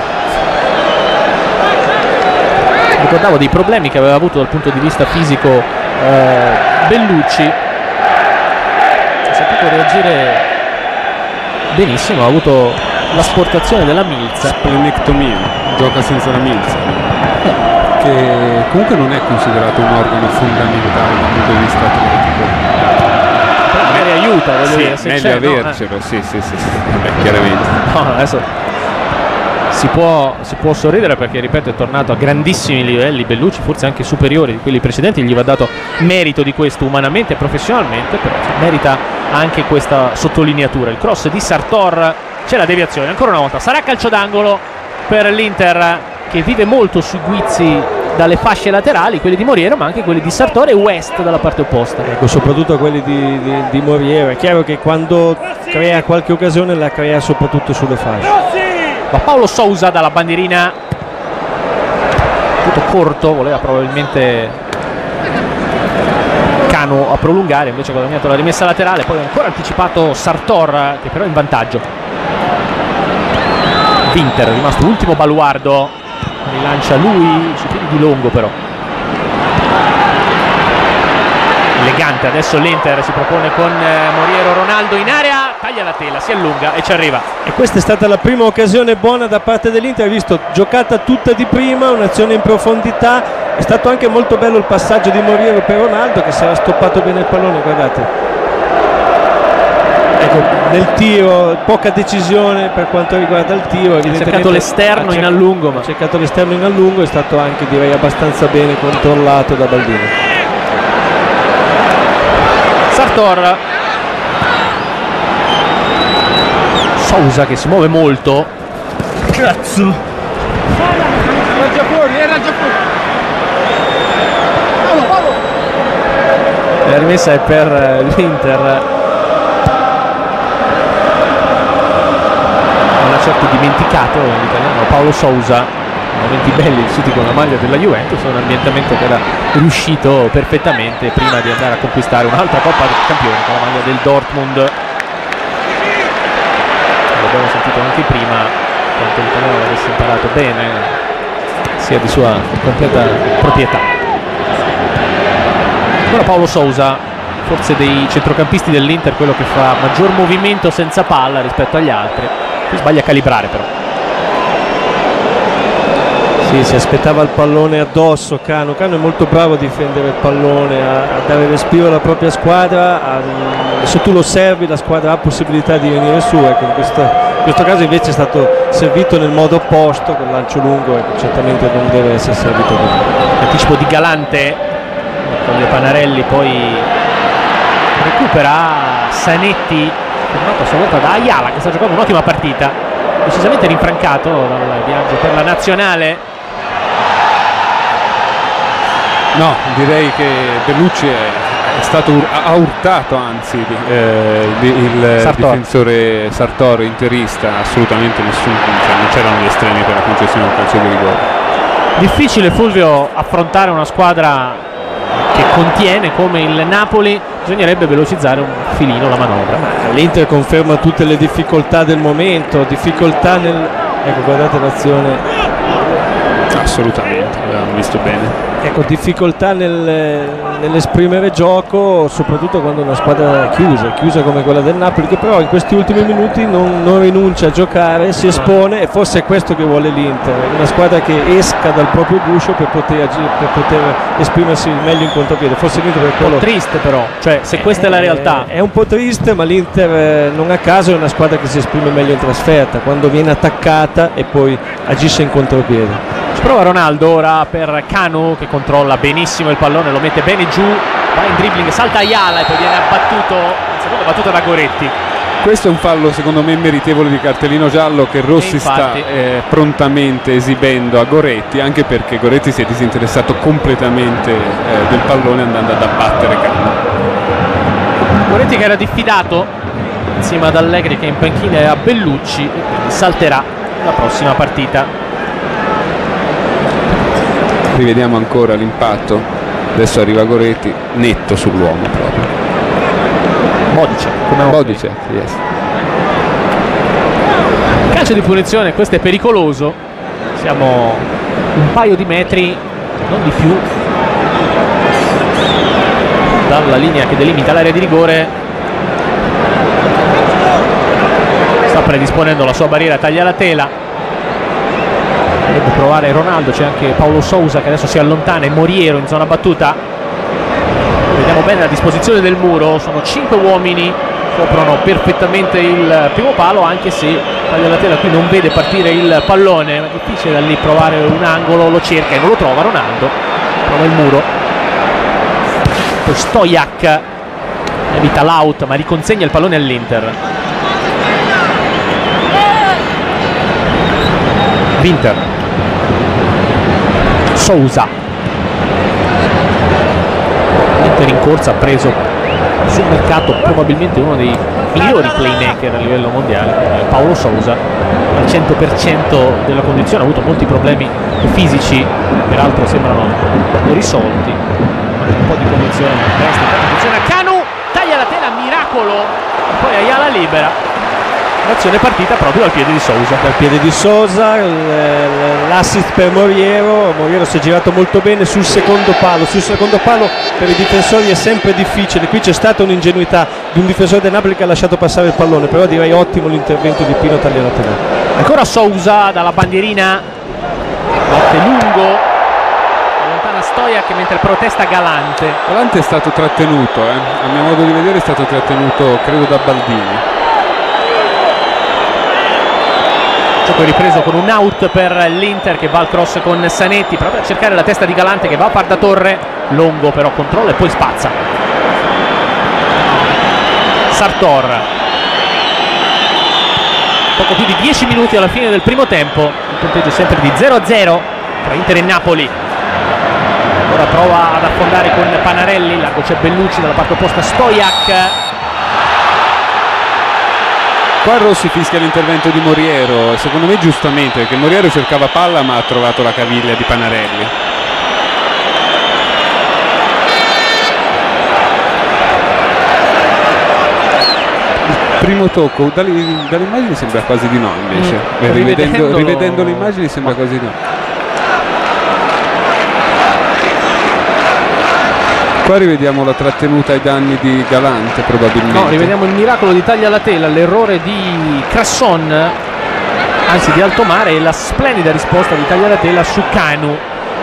Ricordavo dei problemi che aveva avuto dal punto di vista fisico eh, Bellucci, ha saputo reagire benissimo, ha avuto l'asportazione della milza. Splenectomia, gioca senza la milza, che comunque non è considerato un organo fondamentale dal punto di vista atletico. Magari aiuta, voglio Sì, dire, se meglio c'è, no, avercelo, sì, sì, sì, sì. Vabbè, chiaramente. eh. No, adesso si può, si può sorridere perché, ripeto, è tornato a grandissimi livelli Bellucci, forse anche superiori di quelli precedenti, gli va dato merito di questo umanamente e professionalmente, però merita anche questa sottolineatura. Il cross di Sartor, c'è la deviazione, ancora una volta sarà calcio d'angolo per l'Inter, che vive molto sui guizzi dalle fasce laterali, quelli di Moriero ma anche quelli di Sartor e West dalla parte opposta. Ecco, soprattutto quelli di, di, di Moriero. È chiaro che quando crea qualche occasione la crea soprattutto sulle fasce. Va Paolo Sousa dalla bandierina, tutto corto, voleva probabilmente Cano a prolungare, invece ha guadagnato la rimessa laterale, poi ancora anticipato Sartor che però è in vantaggio. Winter è rimasto ultimo baluardo, rilancia lui sui piedi di Longo, però elegante. Adesso l'Inter si propone con eh, Moriero, Ronaldo in area, taglia la tela, si allunga e ci arriva. E questa è stata la prima occasione buona da parte dell'Inter, hai visto, giocata tutta di prima, un'azione in profondità. È stato anche molto bello il passaggio di Moriero per Ronaldo, che si era stoppato bene il pallone, guardate. Ecco, nel tiro poca decisione per quanto riguarda il tiro, Ha cercato l'esterno in allungo, ma ha cercato l'esterno in allungo, è stato anche, direi, abbastanza bene controllato da Baldini. Sartor, Sousa che si muove molto. Cazzo! Era già fuori, era già fuori. Paolo, Paolo. La rimessa è per eh, l'Inter. Non ha certo dimenticato l'italiano Paolo Sousa, momenti belli vissuti con la maglia della Juventus, un ambientamento che era riuscito perfettamente prima di andare a conquistare un'altra Coppa dei Campioni con la maglia del Dortmund. L'abbiamo sentito anche prima quanto l'italiano avesse imparato bene, sia di sua completa proprietà. Ora Paolo Sousa, forse dei centrocampisti dell'Inter quello che fa maggior movimento senza palla rispetto agli altri. Qui sbaglia a calibrare però. Sì, si aspettava il pallone addosso Cano. Cano è molto bravo a difendere il pallone, a, a dare respiro alla propria squadra. A, se tu lo servi, la squadra ha possibilità di venire su. Ecco, in, questo, in questo caso invece è stato servito nel modo opposto, con lancio lungo, ecco, certamente non deve essere servito bene. Anticipo di Galante con le Panarelli, poi recupera Sanetti, fermato a sua volta da Ayala, che sta giocando un'ottima partita, decisamente rinfrancato dal viaggio per la nazionale. No, direi che Bellucci è, è stato ur- ha urtato anzi eh, il Sartor. difensore Sartor interista, assolutamente nessun, cioè non c'erano gli estremi per la concessione del calcio di rigore. Difficile, Fulvio, affrontare una squadra che contiene come il Napoli, bisognerebbe velocizzare un filino la manovra. L'Inter conferma tutte le difficoltà del momento, difficoltà nel... ecco, guardate l'azione. Assolutamente, l'abbiamo visto bene. Ecco, difficoltà nel, nell'esprimere gioco, soprattutto quando una squadra chiusa, chiusa come quella del Napoli, che però in questi ultimi minuti non, non rinuncia a giocare, si espone, e forse è questo che vuole l'Inter, una squadra che esca dal proprio guscio per poter, agire, per poter esprimersi meglio in contropiede. Forse l'Inter per quello... Un po' triste però, cioè se questa è la realtà. È un po' triste, ma l'Inter eh, non a caso è una squadra che si esprime meglio in trasferta, quando viene attaccata e poi agisce in contropiede. Ci prova Ronaldo ora per Canu, che controlla benissimo il pallone, lo mette bene giù, va in dribbling, salta Ayala e poi viene abbattuto, la seconda battuta da Goretti. Questo è un fallo secondo me meritevole di cartellino giallo che Rossi sta eh, prontamente esibendo a Goretti, anche perché Goretti si è disinteressato completamente eh, del pallone andando ad abbattere Canu. Goretti che era diffidato insieme ad Allegri, che è in panchina, e a Bellucci, e quindi salterà la prossima partita. Rivediamo ancora l'impatto, adesso arriva Goretti netto sull'uomo proprio. Modice, come Modice, yes. Calcio di punizione, questo è pericoloso, siamo un paio di metri, non di più, dalla linea che delimita l'area di rigore. Sta predisponendo la sua barriera taglia la tela. Dovrebbe provare Ronaldo, c'è anche Paulo Sousa che adesso si allontana e Moriero in zona battuta. Vediamo bene la disposizione del muro, sono cinque uomini, coprono perfettamente il primo palo, anche se taglia la tela qui non vede partire il pallone, ma è difficile da lì provare un angolo, lo cerca e non lo trova Ronaldo, prova il muro. Poi Stoiak evita l'out ma riconsegna il pallone all'Inter. Winter, Sousa, l'Inter in corsa ha preso sul mercato probabilmente uno dei migliori playmaker a livello mondiale, Paulo Sousa, al cento per cento della condizione, ha avuto molti problemi fisici, peraltro sembrano risolti, un po' di condizione, condizione a Kanu, taglia la tela, miracolo, e poi Ayala libera. L'azione è partita proprio dal piede di Sousa. Dal piede di Sousa, l'assist per Moriero. Moriero si è girato molto bene sul secondo palo. Sul secondo palo per i difensori è sempre difficile. Qui c'è stata un'ingenuità di un difensore del Napoli che ha lasciato passare il pallone, però direi ottimo l'intervento di Pino Taglialatela. Ancora Sousa dalla bandierina, batte lungo, allontana Stoiak mentre protesta Galante. Galante è stato trattenuto, eh. a mio modo di vedere è stato trattenuto credo da Baldini. Gioco ripreso con un out per l'Inter che va al cross con Sanetti, proprio a cercare la testa di Galante che va a par da torre, Longo però controlla e poi spazza. Sartor, poco più di dieci minuti alla fine del primo tempo, il punteggio è sempre di zero a zero tra Inter e Napoli. Ora prova ad affondare con Panarelli, largo c'è Bellucci, dalla parte opposta Stoiak. Qua Rossi fischia l'intervento di Moriero, secondo me giustamente, perché Moriero cercava palla ma ha trovato la caviglia di Panarelli. Il primo tocco, dall'immagine sembra quasi di no invece, mm, rivedendo, rivedendo le immagini sembra quasi di no. Qua rivediamo la trattenuta ai danni di Galante probabilmente. No, rivediamo il miracolo di Taglialatela, l'errore di Crasson, anzi di Altomare, e la splendida risposta di Taglialatela su Kanu.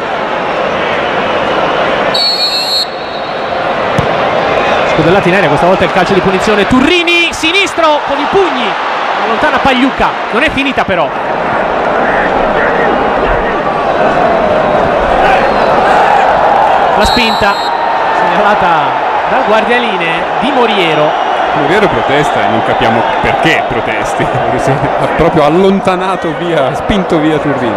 Scodellati in aria, questa volta il calcio di punizione, Turrini, sinistro con i pugni, allontana Pagliuca, non è finita però. La spinta segnalata dal guardialine di Moriero. Moriero protesta e non capiamo perché protesti, perché si è proprio allontanato via, spinto via Turrini.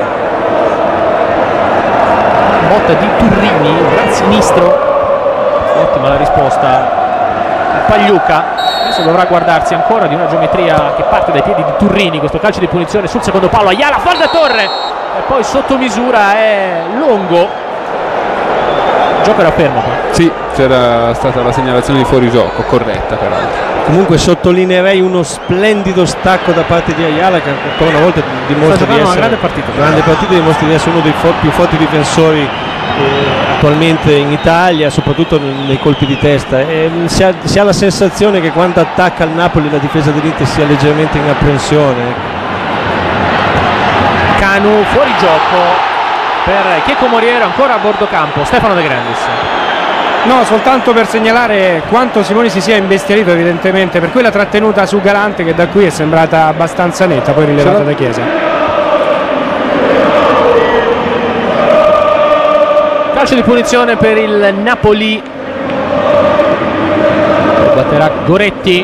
Botta di Turrini dal sinistro, ottima la risposta di Pagliuca. Adesso dovrà guardarsi ancora di una geometria che parte dai piedi di Turrini, questo calcio di punizione sul secondo palo, Ayala, falda torre e poi sotto misura è Longo. Il gioco era fermo qua. Sì, c'era stata la segnalazione di fuorigioco, corretta peraltro. Comunque sottolineerei uno splendido stacco da parte di Ayala che ancora una volta dimostra di essere una grande partita. grande partita, dimostra di essere uno dei for- più forti difensori eh, attualmente in Italia, soprattutto nei colpi di testa. E si, ha, si ha la sensazione che quando attacca il Napoli la difesa dell'Inter sia leggermente in apprensione. Kanu fuori gioco per Chieco Moriero, ancora a bordo campo Stefano De Grandis. No, soltanto per segnalare quanto Simoni si sia imbestialito evidentemente per quella trattenuta su Galante che da qui è sembrata abbastanza netta, poi rilevata da Chiesa. Calcio di punizione per il Napoli, batterà Goretti.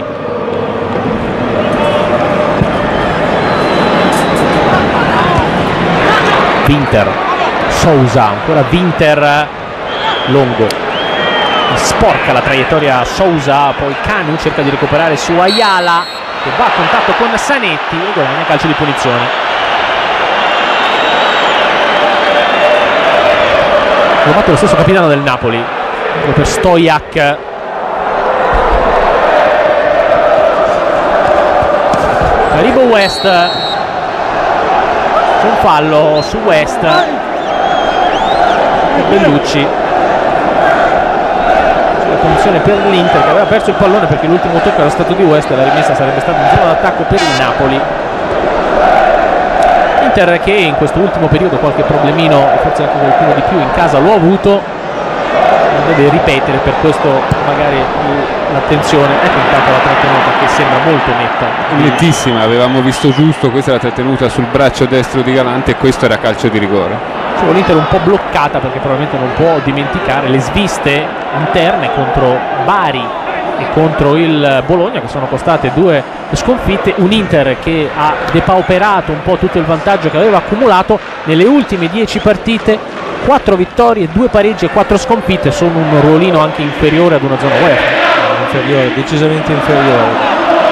Winter, Sousa, ancora Winter, Longo, sporca la traiettoria Sousa, poi Kanu cerca di recuperare su Ayala che va a contatto con Sanetti e guadagna calcio di punizione. Lo batte lo stesso capitano del Napoli per Stoiak. Arrivo West, c'è un fallo su West, Bellucci punizione per l'Inter, che aveva perso il pallone perché l'ultimo tocco era stato di West e la rimessa sarebbe stata in zona d'attacco per il Napoli. Inter che in questo ultimo periodo qualche problemino, forse anche qualcuno di più in casa lo ha avuto, deve ripetere, per questo magari l'attenzione. Ecco intanto la trattenuta che sembra molto netta, nettissima, avevamo visto giusto, questa è la trattenuta sul braccio destro di Galante e questo era calcio di rigore. Cioè, l'Inter un po' bloccata perché probabilmente non può dimenticare le sviste interne contro Bari e contro il Bologna, che sono costate due sconfitte. Un Inter che ha depauperato un po' tutto il vantaggio che aveva accumulato nelle ultime dieci partite, quattro vittorie, due pareggi e quattro sconfitte. Sono un ruolino anche inferiore ad una zona UEFA, inferiore, decisamente inferiore.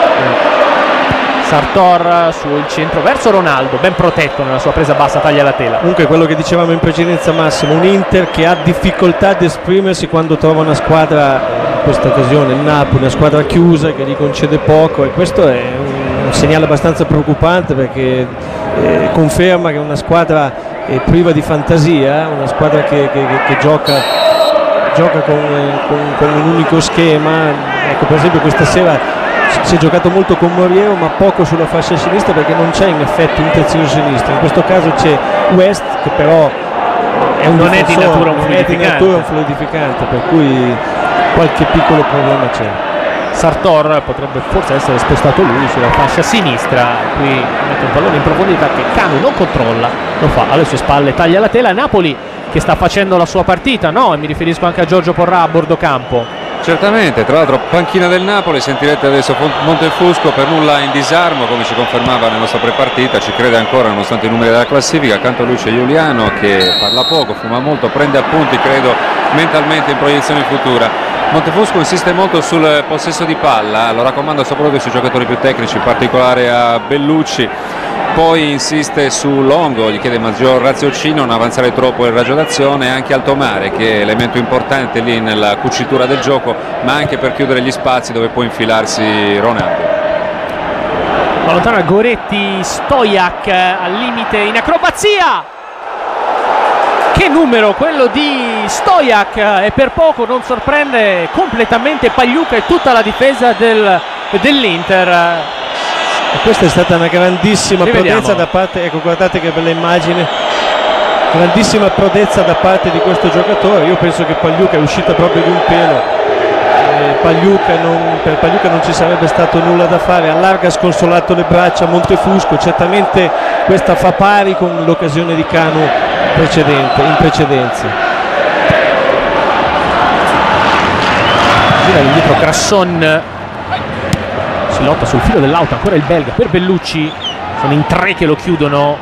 Sartor sul centro verso Ronaldo, ben protetto nella sua presa bassa, taglia la tela. Comunque quello che dicevamo in precedenza, Massimo, un Inter che ha difficoltà ad esprimersi quando trova una squadra, in questa occasione il Napoli, una squadra chiusa che gli concede poco, e questo è un, un segnale abbastanza preoccupante perché eh, conferma che è una squadra eh, priva di fantasia, una squadra che, che, che, che gioca, gioca con, con, con un unico schema. Ecco, per esempio questa sera si è giocato molto con Moriero ma poco sulla fascia sinistra perché non c'è in effetti un terzino sinistro. In questo caso c'è West che però è un non è di natura un non è di natura un fluidificante, per cui qualche piccolo problema c'è. Sartor potrebbe forse essere spostato lui sulla fascia sinistra, qui mette un pallone in profondità che Canu non controlla, lo fa alle sue spalle, taglia la tela. Napoli che sta facendo la sua partita, no? E mi riferisco anche a Giorgio Porrà a bordo campo. Certamente, tra l'altro panchina del Napoli, sentirete adesso Montefusco per nulla in disarmo, come ci confermava nella nostra prepartita, ci crede ancora nonostante i numeri della classifica. Accanto a lui c'è Giuliano che parla poco, fuma molto, prende appunti credo mentalmente in proiezione futura. Montefusco insiste molto sul possesso di palla, lo raccomanda soprattutto sui giocatori più tecnici, in particolare a Bellucci. Poi insiste su Longo, gli chiede maggior raziocinio, non avanzare troppo il raggio d'azione, e anche Altomare che è elemento importante lì nella cucitura del gioco, ma anche per chiudere gli spazi dove può infilarsi Ronaldo. Allontana Goretti, Stojak al limite in acrobazia. Che numero quello di Stojak, e per poco non sorprende completamente Pagliuca e tutta la difesa del, dell'Inter. E questa è stata una grandissima Rivediamo. prodezza da parte, ecco guardate che bella immagine, grandissima prodezza da parte di questo giocatore. Io penso che Pagliuca è uscita proprio di un pelo, eh, Pagliuca non, per Pagliuca non ci sarebbe stato nulla da fare, allarga sconsolato le braccia Montefusco, certamente questa fa pari con l'occasione di Canu precedente, in precedenza. Gira indietro Crasson, si lotta sul filo dell'auto, ancora il belga per Bellucci, sono in tre che lo chiudono.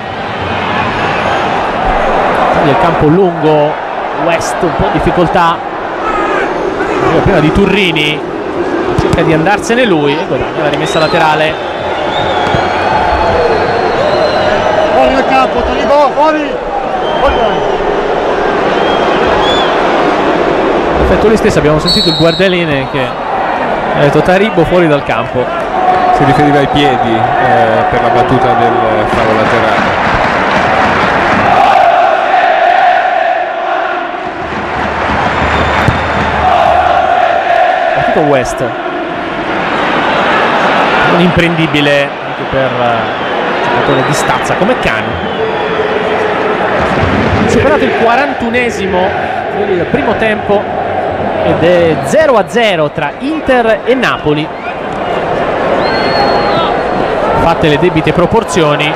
Il campo lungo, West un po' di difficoltà, prima di Turrini, cerca di andarsene lui e guadagna la rimessa laterale. Fuori dal campo, Talibo, fuori! Perfetto, lui stesso abbiamo sentito il guardialine che ha detto Taribo fuori dal campo. Si riferiva ai piedi eh, per la battuta del fallo laterale. Partito West, non imprendibile anche per uh, un giocatore di stazza come Canu. Superato il quarantunesimo del primo tempo ed è zero a zero tra Inter e Napoli. Fatte le debite proporzioni,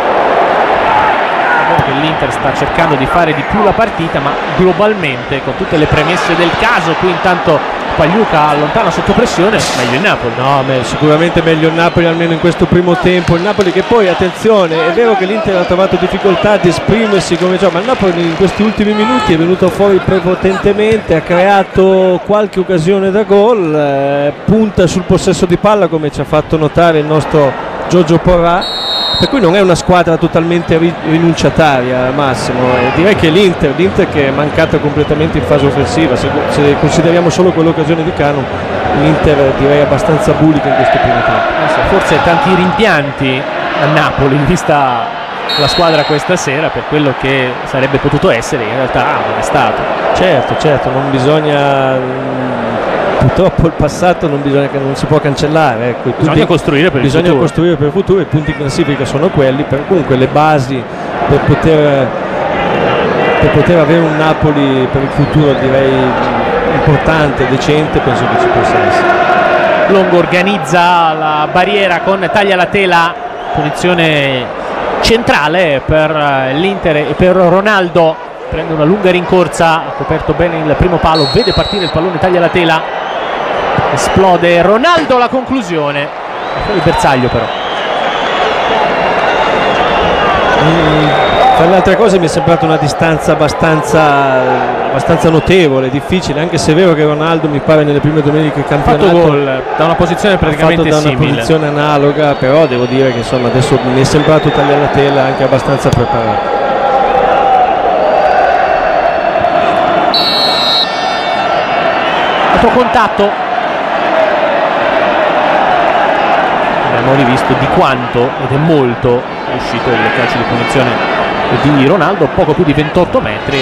l'Inter sta cercando di fare di più la partita, ma globalmente con tutte le premesse del caso. Qui intanto Pagliuca allontana sotto pressione, meglio il Napoli. No, beh, sicuramente meglio il Napoli, almeno in questo primo tempo. Il Napoli che poi, attenzione, è vero che l'Inter ha trovato difficoltà ad esprimersi come gioco, ma il Napoli in questi ultimi minuti è venuto fuori prepotentemente, ha creato qualche occasione da gol, eh, punta sul possesso di palla come ci ha fatto notare il nostro Giorgio Porrà, per cui non è una squadra totalmente rinunciataria, Massimo. E direi che l'Inter, l'Inter che è mancata completamente in fase offensiva, se, se consideriamo solo quell'occasione di Canu, l'Inter direi abbastanza bulica in questo primo tempo. Forse tanti rimpianti a Napoli vista la squadra questa sera per quello che sarebbe potuto essere, in realtà non è stato. Certo, certo, non bisogna purtroppo il passato non, bisogna, non si può cancellare, ecco. Bisogna Tutti, costruire per bisogna il futuro. costruire per il futuro, i punti in classifica sono quelli, per comunque le basi per poter, per poter avere un Napoli per il futuro direi importante, decente, penso che ci possa essere. Longo organizza la barriera con taglia la tela, punizione centrale per l'Inter e per Ronaldo, prende una lunga rincorsa, ha coperto bene il primo palo, vede partire il pallone, taglia la tela, esplode Ronaldo, la conclusione, fuori il bersaglio però. Mm, tra le altre cose mi è sembrata una distanza abbastanza, abbastanza notevole, difficile, anche se è vero che Ronaldo mi pare nelle prime domeniche del campionato ha fatto gol da una posizione praticamente fatto da simile, una posizione analoga, però devo dire che insomma adesso mi è sembrato tagliare la tela anche abbastanza preparato. Altro contatto, abbiamo rivisto di quanto, ed è molto, è uscito il calcio di punizione di Ronaldo, poco più di ventotto metri,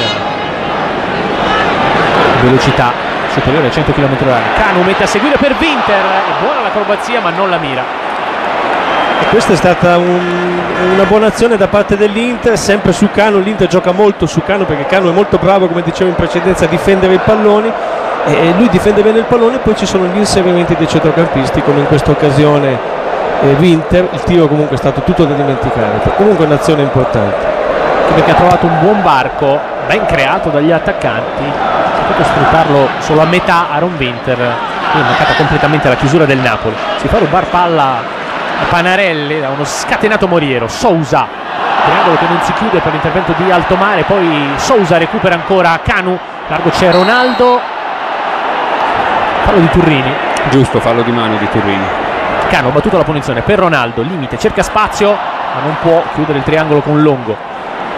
velocità superiore a cento chilometri orari. Canu mette a seguire per Winter, è buona l'acrobazia ma non la mira. E questa è stata un, una buona azione da parte dell'Inter, sempre su Canu. L'Inter gioca molto su Canu perché Canu è molto bravo, come dicevo in precedenza, a difendere i palloni, e lui difende bene il pallone. Poi ci sono gli inserimenti dei centrocampisti, come in questa occasione eh, Winter. Il tiro comunque è stato tutto da dimenticare, comunque è un'azione importante, perché ha trovato un buon varco ben creato dagli attaccanti, ha potuto sfruttarlo solo a metà Aaron Winter, è mancata completamente la chiusura del Napoli. Si fa rubar palla a Panarelli da uno scatenato Moriero. Sousa, triangolo che non si chiude per l'intervento di Altomare, poi Sousa recupera ancora Canu, largo c'è Ronaldo, fallo di Turrini, giusto, fallo di mano di Turrini. Canu ha battuto la punizione per Ronaldo, limite, cerca spazio ma non può chiudere il triangolo con Longo.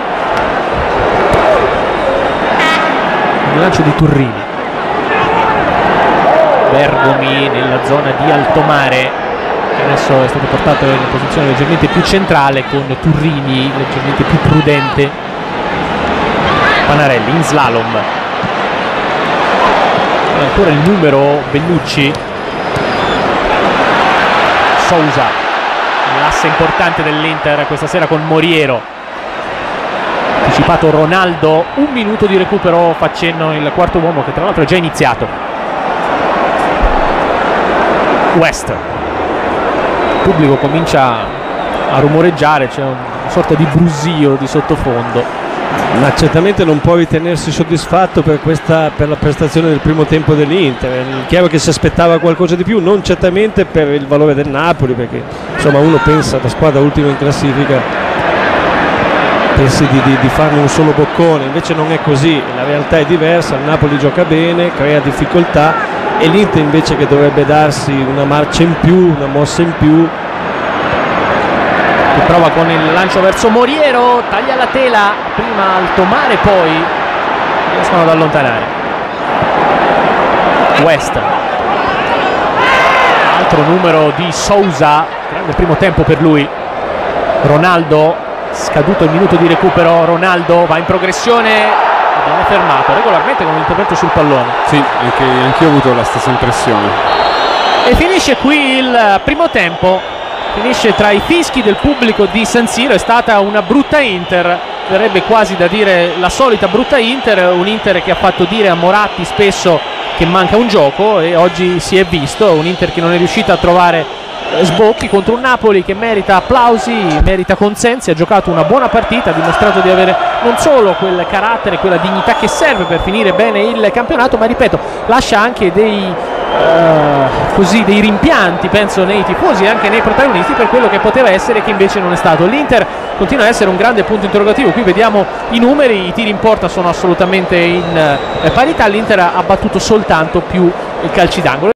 Il lancio di Turrini, Bergomi nella zona di Altomare, che adesso è stato portato in una posizione leggermente più centrale con Turrini leggermente più prudente. Panarelli in slalom, e ancora il numero Bellucci. Sousa, l'asse importante dell'Inter questa sera con Moriero. Anticipato Ronaldo, un minuto di recupero, fa cenno il quarto uomo che tra l'altro è già iniziato. West, il pubblico comincia a rumoreggiare, c'è una sorta di brusio di sottofondo, ma certamente non può ritenersi soddisfatto per, questa, per la prestazione del primo tempo dell'Inter. È chiaro che si aspettava qualcosa di più, non certamente per il valore del Napoli, perché insomma uno pensa alla squadra ultima in classifica, pensi di, di, di farne un solo boccone, invece non è così, la realtà è diversa. Il Napoli gioca bene, crea difficoltà, e l'Inter invece che dovrebbe darsi una marcia in più, una mossa in più. Che prova con il lancio verso Moriero, taglia la tela, prima Altomare, poi riescono ad allontanare. West, altro numero di Sousa, grande primo tempo per lui. Ronaldo, scaduto il minuto di recupero, Ronaldo va in progressione e viene fermato regolarmente con l'intervento sul pallone. Sì, anche anch'io ho avuto la stessa impressione. E finisce qui il primo tempo, finisce tra i fischi del pubblico di San Siro. È stata una brutta Inter, verrebbe quasi da dire la solita brutta Inter, un Inter che ha fatto dire a Moratti spesso che manca un gioco, e oggi si è visto, un Inter che non è riuscita a trovare sbocchi contro un Napoli che merita applausi, merita consensi, ha giocato una buona partita, ha dimostrato di avere non solo quel carattere, quella dignità che serve per finire bene il campionato, ma ripeto, lascia anche dei, uh, così, dei rimpianti, penso, nei tifosi e anche nei protagonisti per quello che poteva essere, che invece non è stato. L'Inter continua a essere un grande punto interrogativo, qui vediamo i numeri, i tiri in porta sono assolutamente in uh, parità, l'Inter ha battuto soltanto più i calci d'angolo.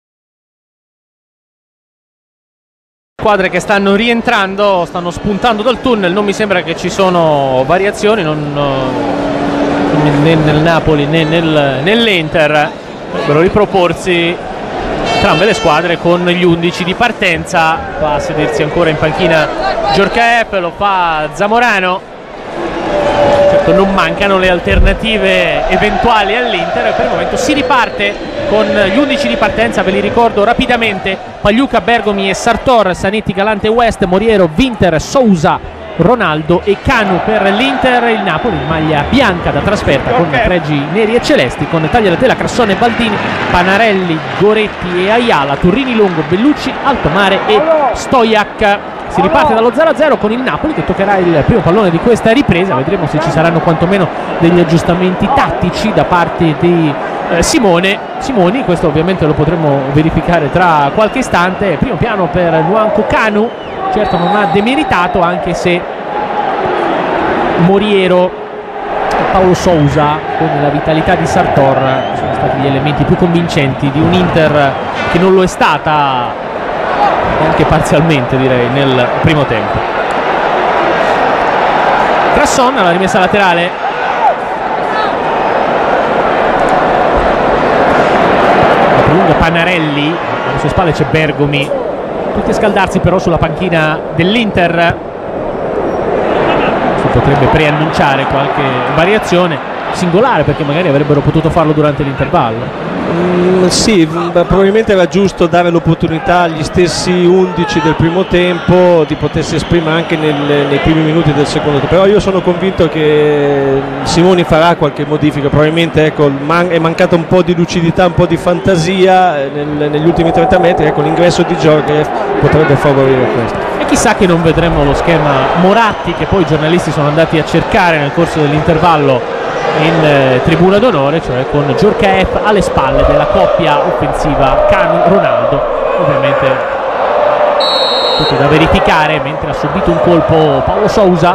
Squadre che stanno rientrando, stanno spuntando dal tunnel, non mi sembra che ci sono variazioni, non, né nel Napoli né nel, nell'Inter. Dovrebbero riproporsi entrambe le squadre con gli undici di partenza. Va a sedersi ancora in panchina Djorkaeff, lo fa Zamorano. Certo, non mancano le alternative eventuali all'Inter. Per il momento si riparte con gli undici di partenza, ve li ricordo rapidamente: Pagliuca, Bergomi e Sartor, Zanetti, Galante, West, Moriero, Winter, Sousa, Ronaldo e Canu per l'Inter. Il Napoli in maglia bianca da trasferta con fregi neri e celesti, con Tagliatella, Crassone, Baldini, Panarelli, Goretti e Ayala, Turrini, Longo, Bellucci, Altomare e Stoiak. Si riparte dallo zero a zero con il Napoli che toccherà il primo pallone di questa ripresa. Vedremo se ci saranno quantomeno degli aggiustamenti tattici da parte di eh, Simone Simoni. Questo ovviamente lo potremo verificare tra qualche istante. Primo piano per Nwankwo Kanu, certo non ha demeritato, anche se Moriero e Paulo Sousa con la vitalità di Sartor sono stati gli elementi più convincenti di un Inter che non lo è stata anche parzialmente, direi, nel primo tempo. Crasson alla rimessa laterale, la lunga Panarelli, alle sue spalle c'è Bergomi, tutti a scaldarsi però sulla panchina dell'Inter. Si potrebbe preannunciare qualche variazione singolare, perché magari avrebbero potuto farlo durante l'intervallo. Mm, sì, beh, probabilmente era giusto dare l'opportunità agli stessi undici del primo tempo di potersi esprimere anche nel, nei primi minuti del secondo tempo, però io sono convinto che Simoni farà qualche modifica. Probabilmente, ecco, man- è mancata un po' di lucidità, un po' di fantasia nel, negli ultimi trenta metri. Ecco, l'ingresso di Georgiev potrebbe favorire questo. E chissà che non vedremo lo schema Moratti, che poi i giornalisti sono andati a cercare nel corso dell'intervallo in eh, tribuna d'onore, cioè con Djorkaeff alle spalle della coppia offensiva Canu-Ronaldo. Ovviamente tutto da verificare, mentre ha subito un colpo Paulo Sousa,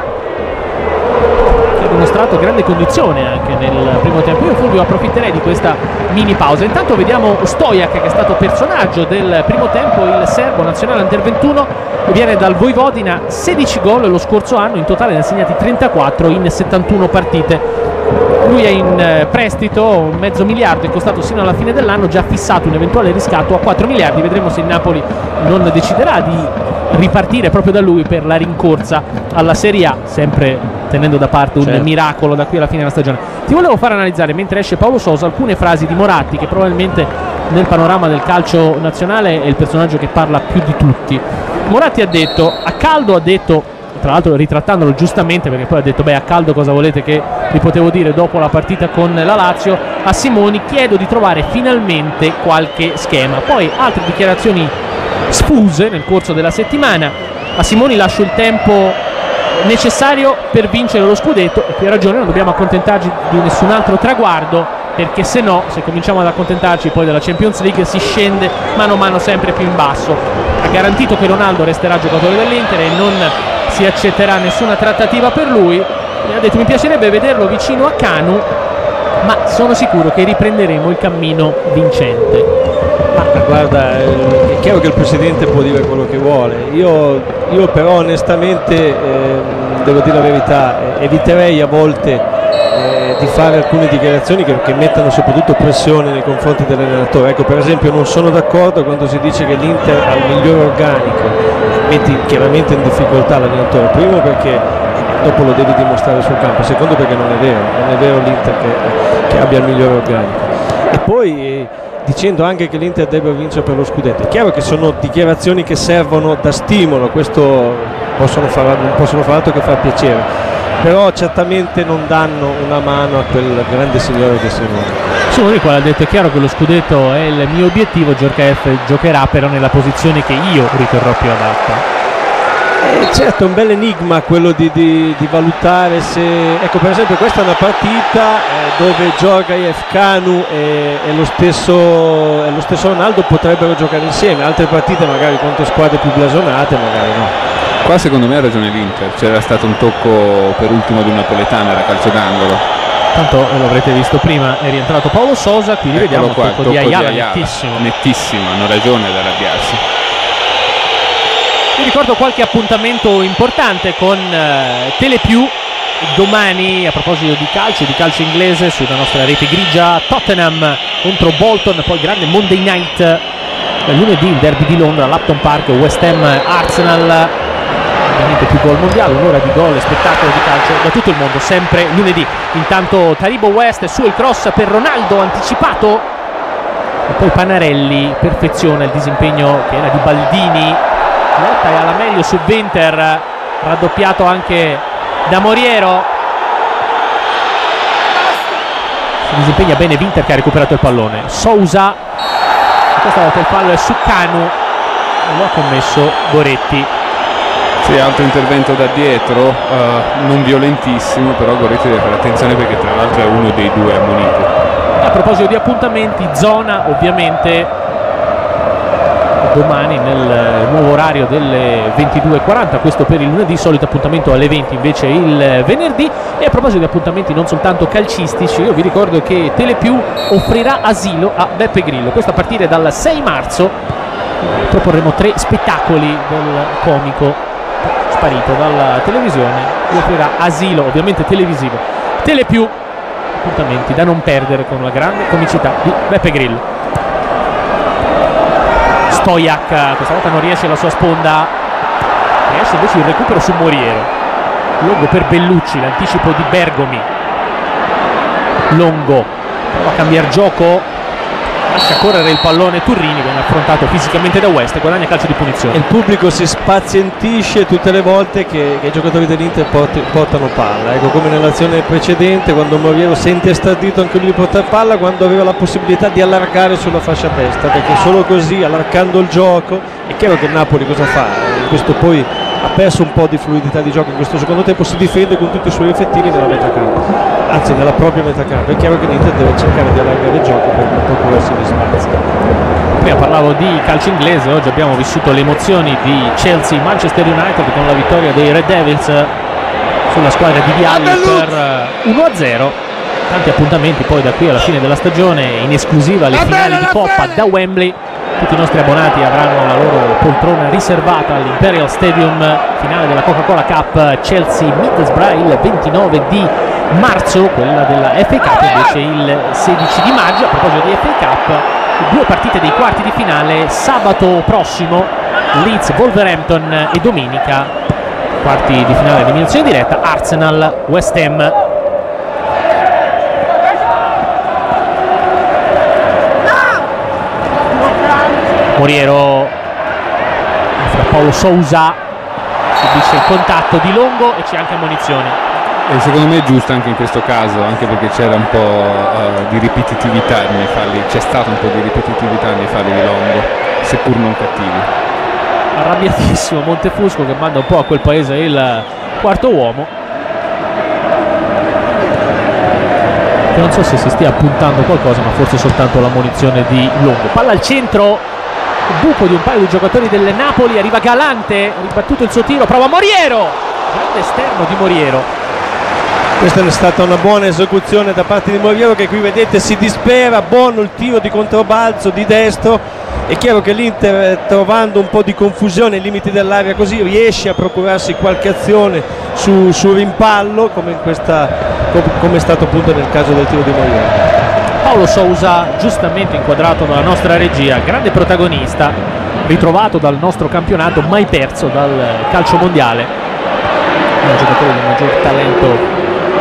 che ha dimostrato grande condizione anche nel primo tempo. Io, Fulvio, approfitterei di questa mini pausa. Intanto vediamo Stoiak, che è stato personaggio del primo tempo, il serbo nazionale under ventuno, viene dal Vojvodina, sedici gol lo scorso anno, in totale ne ha segnati trentaquattro in settantuno partite. Lui è in prestito, un mezzo miliardo, è costato sino alla fine dell'anno, già fissato un eventuale riscatto a quattro miliardi. Vedremo se il Napoli non deciderà di ripartire proprio da lui per la rincorsa alla Serie A, sempre tenendo da parte un certo. miracolo da qui alla fine della stagione. Ti volevo far analizzare, mentre esce Paulo Sousa, alcune frasi di Moratti, che probabilmente nel panorama del calcio nazionale è il personaggio che parla più di tutti. Moratti ha detto, a caldo ha detto, tra l'altro ritrattandolo giustamente, perché poi ha detto: beh, a caldo cosa volete che vi potevo dire dopo la partita con la Lazio, a Simoni chiedo di trovare finalmente qualche schema. Poi altre dichiarazioni sfuse nel corso della settimana: a Simoni lascio il tempo necessario per vincere lo scudetto, e qui ha ragione, non dobbiamo accontentarci di nessun altro traguardo, perché se no, se cominciamo ad accontentarci poi della Champions League, si scende mano a mano sempre più in basso. Ha garantito che Ronaldo resterà giocatore dell'Inter e non si accetterà nessuna trattativa per lui. Mi ha detto: mi piacerebbe vederlo vicino a Canu, ma sono sicuro che riprenderemo il cammino vincente. Ma guarda, è chiaro che il presidente può dire quello che vuole. Io, io però onestamente eh, devo dire la verità, eh, eviterei a volte eh, di fare alcune dichiarazioni che, che mettano soprattutto pressione nei confronti dell'allenatore. Ecco, per esempio, non sono d'accordo quando si dice che l'Inter ha il migliore organico. Metti chiaramente in difficoltà l'allenatore, primo perché dopo lo devi dimostrare sul campo, secondo perché non è vero, non è vero l'Inter che, che abbia il migliore organico. E poi eh, dicendo anche che l'Inter deve vincere per lo scudetto, è chiaro che sono dichiarazioni che servono da stimolo, questo possono far, non possono fare altro che far piacere, però certamente non danno una mano a quel grande signore che Simone. Simone qua ha detto: è chiaro che lo scudetto è il mio obiettivo, Djorkaeff giocherà però nella posizione che io riterrò più adatta. Eh, certo, è un bel enigma quello di, di, di valutare se, ecco, per esempio questa è una partita eh, dove Djorkaeff, Canu e, e, lo stesso, e lo stesso Ronaldo potrebbero giocare insieme, altre partite magari contro squadre più blasonate magari no. Qua secondo me ha ragione l'Inter, c'era stato un tocco per ultimo di un napoletano, era calcio d'angolo. Tanto lo avrete visto prima, è rientrato Paulo Sousa, qui rivediamo il tocco, tocco di Ayala, di Ayala, nettissimo. Nettissimo, hanno ragione ad arrabbiarsi. Vi ricordo qualche appuntamento importante con uh, Telepiù. Domani, a proposito di calcio, di calcio inglese, sulla nostra rete grigia, Tottenham contro Bolton, poi grande Monday Night lunedì, il derby di Londra, l'Upton Park, West Ham Arsenal. ovviamente più gol mondiale, un'ora di gol e spettacolo di calcio da tutto il mondo, sempre lunedì. Intanto Taribo West su il cross per Ronaldo anticipato e poi Panarelli perfeziona il disimpegno che era di Baldini, lotta e alla meglio su Winter, raddoppiato anche da Moriero, si disimpegna bene Winter che ha recuperato il pallone. Sousa, questa volta il fallo è su Canu e lo ha commesso Goretti. Sì, altro intervento da dietro, uh, non violentissimo, però Goretti deve fare attenzione perché tra l'altro è uno dei due ammoniti. A proposito di appuntamenti, zona ovviamente domani nel nuovo orario delle ventidue e quaranta, questo per il lunedì, solito appuntamento alle venti invece il venerdì. E a proposito di appuntamenti non soltanto calcistici, io vi ricordo che Telepiù offrirà asilo a Beppe Grillo. Questo a partire dal sei marzo proporremo tre spettacoli del comico sparito dalla televisione, vi offrirà asilo ovviamente televisivo. Telepiù, appuntamenti da non perdere con la grande comicità di Beppe Grillo. Stoiak questa volta non riesce alla sua sponda, riesce invece il recupero su Moriero. Longo per Bellucci, l'anticipo di Bergomi. Longo prova a cambiare gioco, lascia correre il pallone Turrini, viene affrontato fisicamente da West e guadagna calcio di punizione. Il pubblico si spazientisce tutte le volte che, che i giocatori dell'Inter portano palla, ecco, come nell'azione precedente quando Moriero sente stardito anche lui di portare palla, quando aveva la possibilità di allargare sulla fascia destra, perché solo così, allargando il gioco, è chiaro che il Napoli cosa fa? In questo poi ha perso un po' di fluidità di gioco in questo secondo tempo, si difende con tutti i suoi effettivi nella metà campo, anzi nella propria metà campo. È chiaro che l'Inter deve cercare di allargare il gioco per procurarsi gli spazi. Prima parlavo di calcio inglese, oggi abbiamo vissuto le emozioni di Chelsea-Manchester United con la vittoria dei Red Devils sulla squadra di Vialli per uno a zero. Tanti appuntamenti poi da qui alla fine della stagione, in esclusiva le finali di Coppa da Wembley. Tutti i nostri abbonati avranno la loro poltrona riservata all'Imperial Stadium, finale della Coca-Cola Cup Chelsea-Middlesbrough il ventinove di marzo, quella della F A Cup invece il sedici di maggio. A proposito di F A Cup, due partite dei quarti di finale sabato prossimo, Leeds Wolverhampton, e domenica quarti di finale di eliminazione diretta, Arsenal West Ham. Moriero da Paolo Sousa subisce il contatto di Longo e c'è anche ammonizione. E secondo me è giusto anche in questo caso, anche perché c'era un po' uh, di ripetitività nei falli, c'è stato un po' di ripetitività nei falli di Longo, seppur non cattivi. Arrabbiatissimo Montefusco che manda un po' a quel paese il quarto uomo, che non so se si stia puntando qualcosa, ma forse soltanto l'ammonizione di Longo. Palla al centro, buco di un paio di giocatori del Napoli, arriva Galante, ribattuto il suo tiro, prova Moriero, grande esterno di Moriero. Questa è stata una buona esecuzione da parte di Moriero, che qui vedete si dispera, buono il tiro di controbalzo di destro. È chiaro che l'Inter, trovando un po' di confusione ai limiti dell'area così, riesce a procurarsi qualche azione su, su rimpallo, come, in questa, come è stato appunto nel caso del tiro di Moriero. Paolo Sousa, giustamente inquadrato dalla nostra regia, grande protagonista, ritrovato dal nostro campionato, mai perso dal calcio mondiale, un giocatore di maggior talento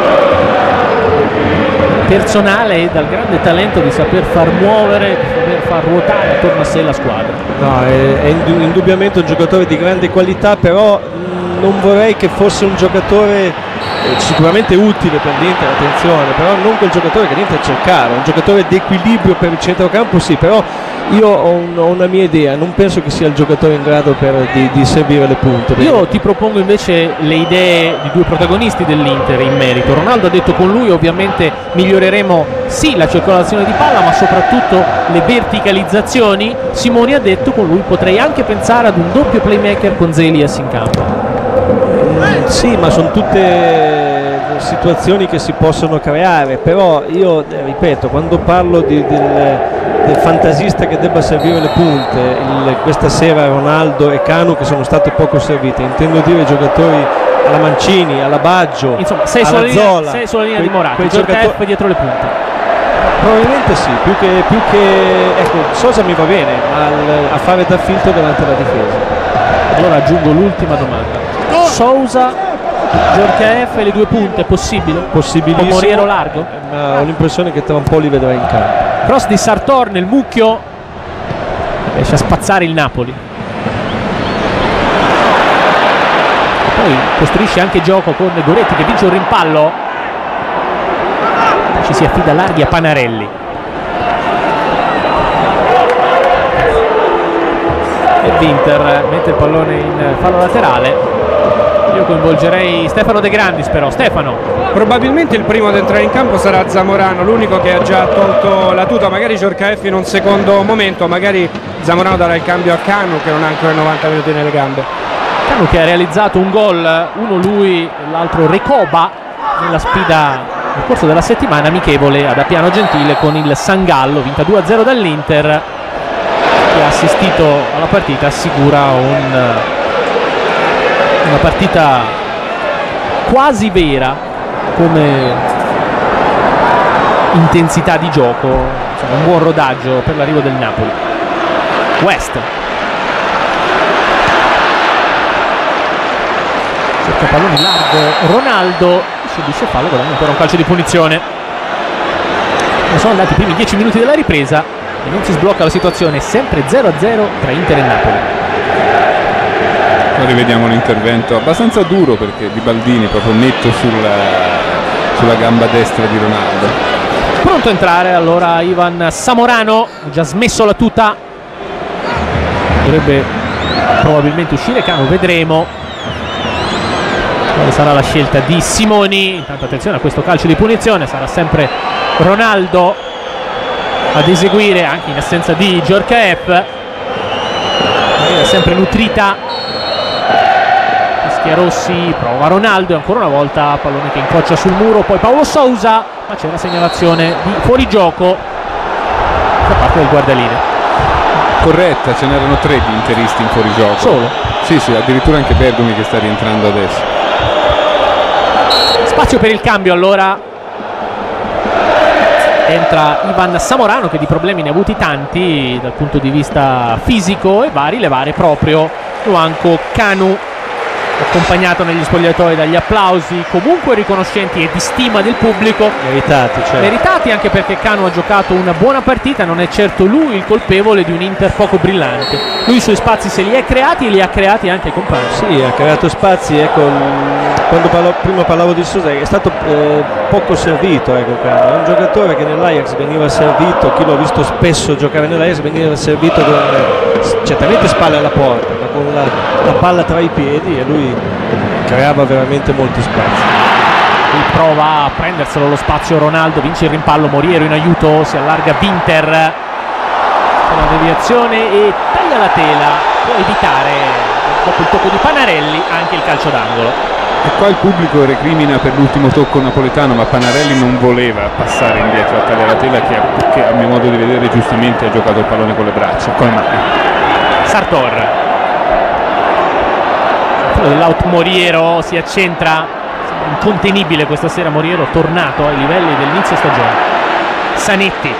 personale e dal grande talento di saper far muovere, di saper far ruotare attorno a sé la squadra. No, è, è indubbiamente un giocatore di grande qualità, però mh, non vorrei che fosse un giocatore eh, sicuramente utile per l'Inter, attenzione, però non quel giocatore che l'Inter cercava, un giocatore di equilibrio per il centrocampo sì, però io ho, un, ho una mia idea, non penso che sia il giocatore in grado per, di, di servire le punte. Io ti propongo invece le idee di due protagonisti dell'Inter in merito. Ronaldo ha detto con lui ovviamente miglioreremo sì la circolazione di palla, ma soprattutto le verticalizzazioni. Simoni ha detto con lui potrei anche pensare ad un doppio playmaker con Zelias in campo. Mm, sì, ma sono tutte situazioni che si possono creare, però io eh, ripeto, quando parlo di, del, del fantasista che debba servire le punte, il, questa sera Ronaldo e Canu che sono state poco servite, intendo dire i giocatori alla Mancini, alla Baggio, insomma sei alla sulla linea, Zola, sei sulla linea quei, di Moratti, giocatori... Giorgef dietro le punte. Probabilmente sì, più che, più che ecco, Sosa mi va bene al, a fare da filtro davanti alla difesa. Allora aggiungo l'ultima domanda: Sousa, Djorkaeff e le due punte, è possibile? Possibilissimo. Con Moriero largo? Ma ho l'impressione che tra un po' li vedrai in campo. Cross di Sartor nel mucchio, riesce a spazzare il Napoli. Poi costruisce anche gioco con Goretti che vince un rimpallo, ci si affida larghi a Panarelli. E Winter mette il pallone in fallo laterale. Io coinvolgerei Stefano De Grandis, però Stefano. Probabilmente il primo ad entrare in campo sarà Zamorano, l'unico che ha già tolto la tuta. Magari Djorkaeff in un secondo momento, magari Zamorano darà il cambio a Canu che non ha ancora novanta minuti nelle gambe. Canu che ha realizzato un gol, uno lui, l'altro Recoba, nella sfida nel corso della settimana amichevole ad Appiano Gentile con il Sangallo, vinta due a zero dall'Inter, che ha assistito alla partita, assicura un, una partita quasi vera come intensità di gioco, insomma, un buon rodaggio per l'arrivo del Napoli. West cerca palloni largo, Ronaldo subisce fallo, guadagna ancora un calcio di punizione. Ne sono andati i primi dieci minuti della ripresa e non si sblocca la situazione, sempre zero a zero tra Inter e Napoli. Ora rivediamo l'intervento abbastanza duro perché Di Baldini proprio netto sulla, sulla gamba destra di Ronaldo. Pronto a entrare allora Ivan Zamorano, già smesso la tuta, dovrebbe probabilmente uscire Canu, vedremo quale sarà la scelta di Simoni. Intanto attenzione a questo calcio di punizione, sarà sempre Ronaldo ad eseguire anche in assenza di Djorkaeff. È sempre nutrita, Schiarossi prova Ronaldo e ancora una volta pallone che incrocia sul muro, poi Paolo Sousa, ma c'è una segnalazione di fuorigioco da parte del guardaline. Corretta, ce n'erano tre di interisti in fuorigioco. Solo? Sì, sì, addirittura anche Bergomi che sta rientrando adesso. Spazio per il cambio allora, entra Ivan Zamorano che di problemi ne ha avuti tanti dal punto di vista fisico e va a rilevare proprio Nwankwo Kanu, accompagnato negli spogliatoi dagli applausi comunque riconoscenti e di stima del pubblico, Meritati, certo. meritati anche perché Kanu ha giocato una buona partita, non è certo lui il colpevole di un Inter poco brillante, lui i suoi spazi se li è creati e li ha creati anche ai compagni. Sì, ha creato spazi, ecco, quando parlo, prima parlavo di Sousa è stato eh, poco servito, ecco, Kanu. È un giocatore che nell'Ajax veniva servito, chi l'ho visto spesso giocare nell'Ajax veniva servito con eh, certamente spalle alla porta, ma con la, la palla tra i piedi, e lui creava veramente molti spazi. Qui prova a prenderselo lo spazio Ronaldo, vince il rimpallo, Moriero in aiuto, si allarga Winter con la deviazione e taglia la tela, può evitare dopo il tocco di Panarelli anche il calcio d'angolo. E qua il pubblico recrimina per l'ultimo tocco napoletano, ma Panarelli non voleva passare indietro a tagliare la tela, che, che a mio modo di vedere giustamente ha giocato il pallone con le braccia. Come mai? Sartor, quello dell'out Moriero si accentra, incontenibile questa sera Moriero, tornato ai livelli dell'inizio stagione. Zanetti,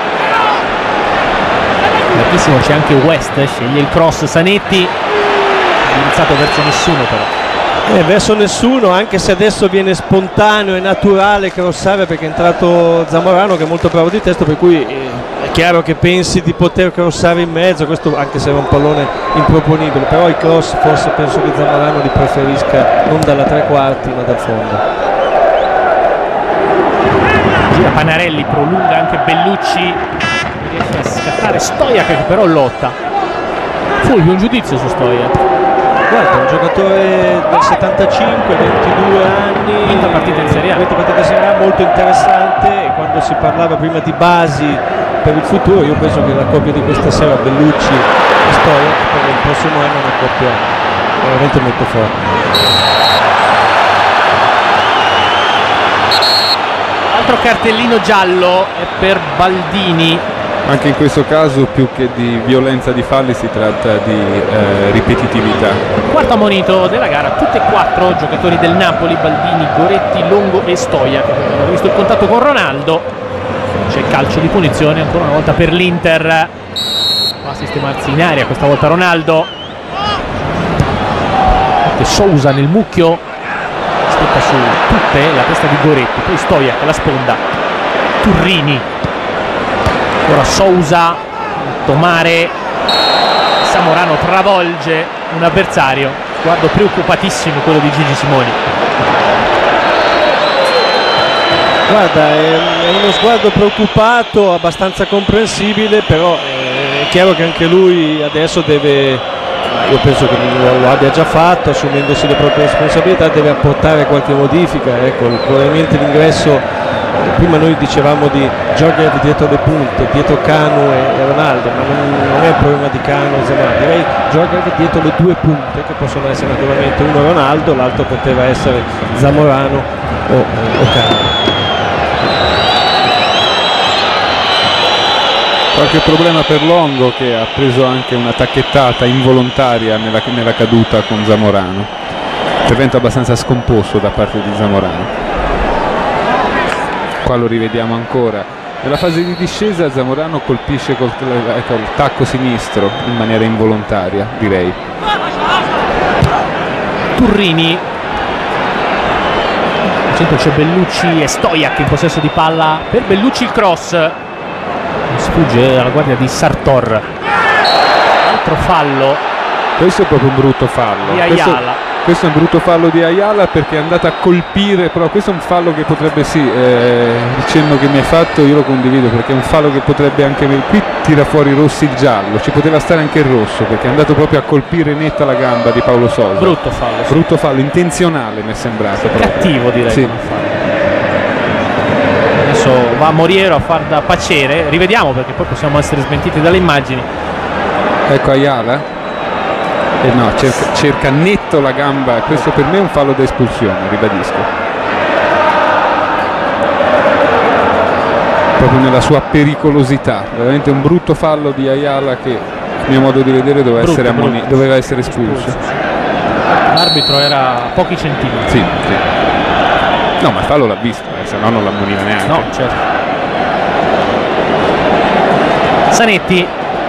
larghissimo, c'è anche West, sceglie il cross Zanetti, indirizzato verso nessuno però. Eh, verso nessuno, anche se adesso viene spontaneo e naturale crossare perché è entrato Zamorano che è molto bravo di testo, per cui eh, è chiaro che pensi di poter crossare in mezzo, questo anche se era un pallone improponibile, però i cross forse penso che Zamorano li preferisca non dalla tre quarti ma dal fondo. Gira Panarelli, prolunga anche Bellucci, riesce a scattare Stojac che però lotta. Fulvio, un giudizio su Stojac? Guarda, un giocatore del settantacinque, ventidue anni, quinta partita in Serie A, quinta partita in Serie A, molto interessante, e quando si parlava prima di basi per il futuro io penso che la coppia di questa sera, Bellucci e Stojac, per il prossimo anno è una coppia veramente molto forte. Altro cartellino giallo è per Baldini. Anche in questo caso più che di violenza di falli si tratta di eh, ripetitività. Quarto ammonito della gara, tutti e quattro giocatori del Napoli, Baldini, Goretti, Longo e Stojac, che hanno visto il contatto con Ronaldo. C'è il calcio di punizione ancora una volta per l'Inter, va a sistemarsi in aria questa volta Ronaldo. che Sousa nel mucchio aspetta su tutte la testa di Goretti, poi Stoiak, la sponda, Turrini, ora Sousa, Tomare, Samorano travolge un avversario, sguardo preoccupatissimo quello di Gigi Simoni. Guarda, è, è uno sguardo preoccupato, abbastanza comprensibile, però è chiaro che anche lui adesso deve, io penso che lo abbia già fatto, assumendosi le proprie responsabilità, deve apportare qualche modifica. Ecco, probabilmente l'ingresso, prima noi dicevamo di Georgiev dietro le punte, dietro Canu e Ronaldo, ma non, non è un problema di Canu o Zamorano, direi Georgiev dietro le due punte, che possono essere naturalmente uno Ronaldo, l'altro poteva essere Zamorano o, o Canu. Qualche problema per Longo, che ha preso anche una tacchettata involontaria nella, nella caduta con Zamorano. Intervento abbastanza scomposto da parte di Zamorano. Qua lo rivediamo ancora. Nella fase di discesa Zamorano colpisce col, ecco, il tacco sinistro in maniera involontaria, direi. Turrini. Al centro c'è Bellucci e Stoiak in possesso di palla. Per Bellucci il cross. Sfugge alla guardia di Sartor. Altro fallo. Questo è proprio un brutto fallo. Di questo, Ayala. questo è un brutto fallo di Ayala, perché è andata a colpire, però questo è un fallo che potrebbe, sì, eh, il cenno che mi hai fatto io lo condivido, perché è un fallo che potrebbe anche, qui tira fuori Rossi il giallo, ci poteva stare anche il rosso, perché è andato proprio a colpire netta la gamba di Paolo Sosa. Brutto fallo. Sì. Brutto fallo, intenzionale mi è sembrato. Cattivo, direi. Sì. Adesso va Moriero a far da pacere, rivediamo perché poi possiamo essere smentiti dalle immagini. Ecco Ayala, eh no, cerca, cerca netto la gamba, questo per me è un fallo da espulsione, ribadisco, proprio nella sua pericolosità, veramente un brutto fallo di Ayala che a mio modo di vedere doveva, brutto, essere, ammoni- brutto. doveva essere espulso. espulso sì. L'arbitro era a pochi centimetri. Sì, sì. No, ma il fallo l'ha visto, eh, se no non l'ammoniva neanche. No, certo. Zanetti.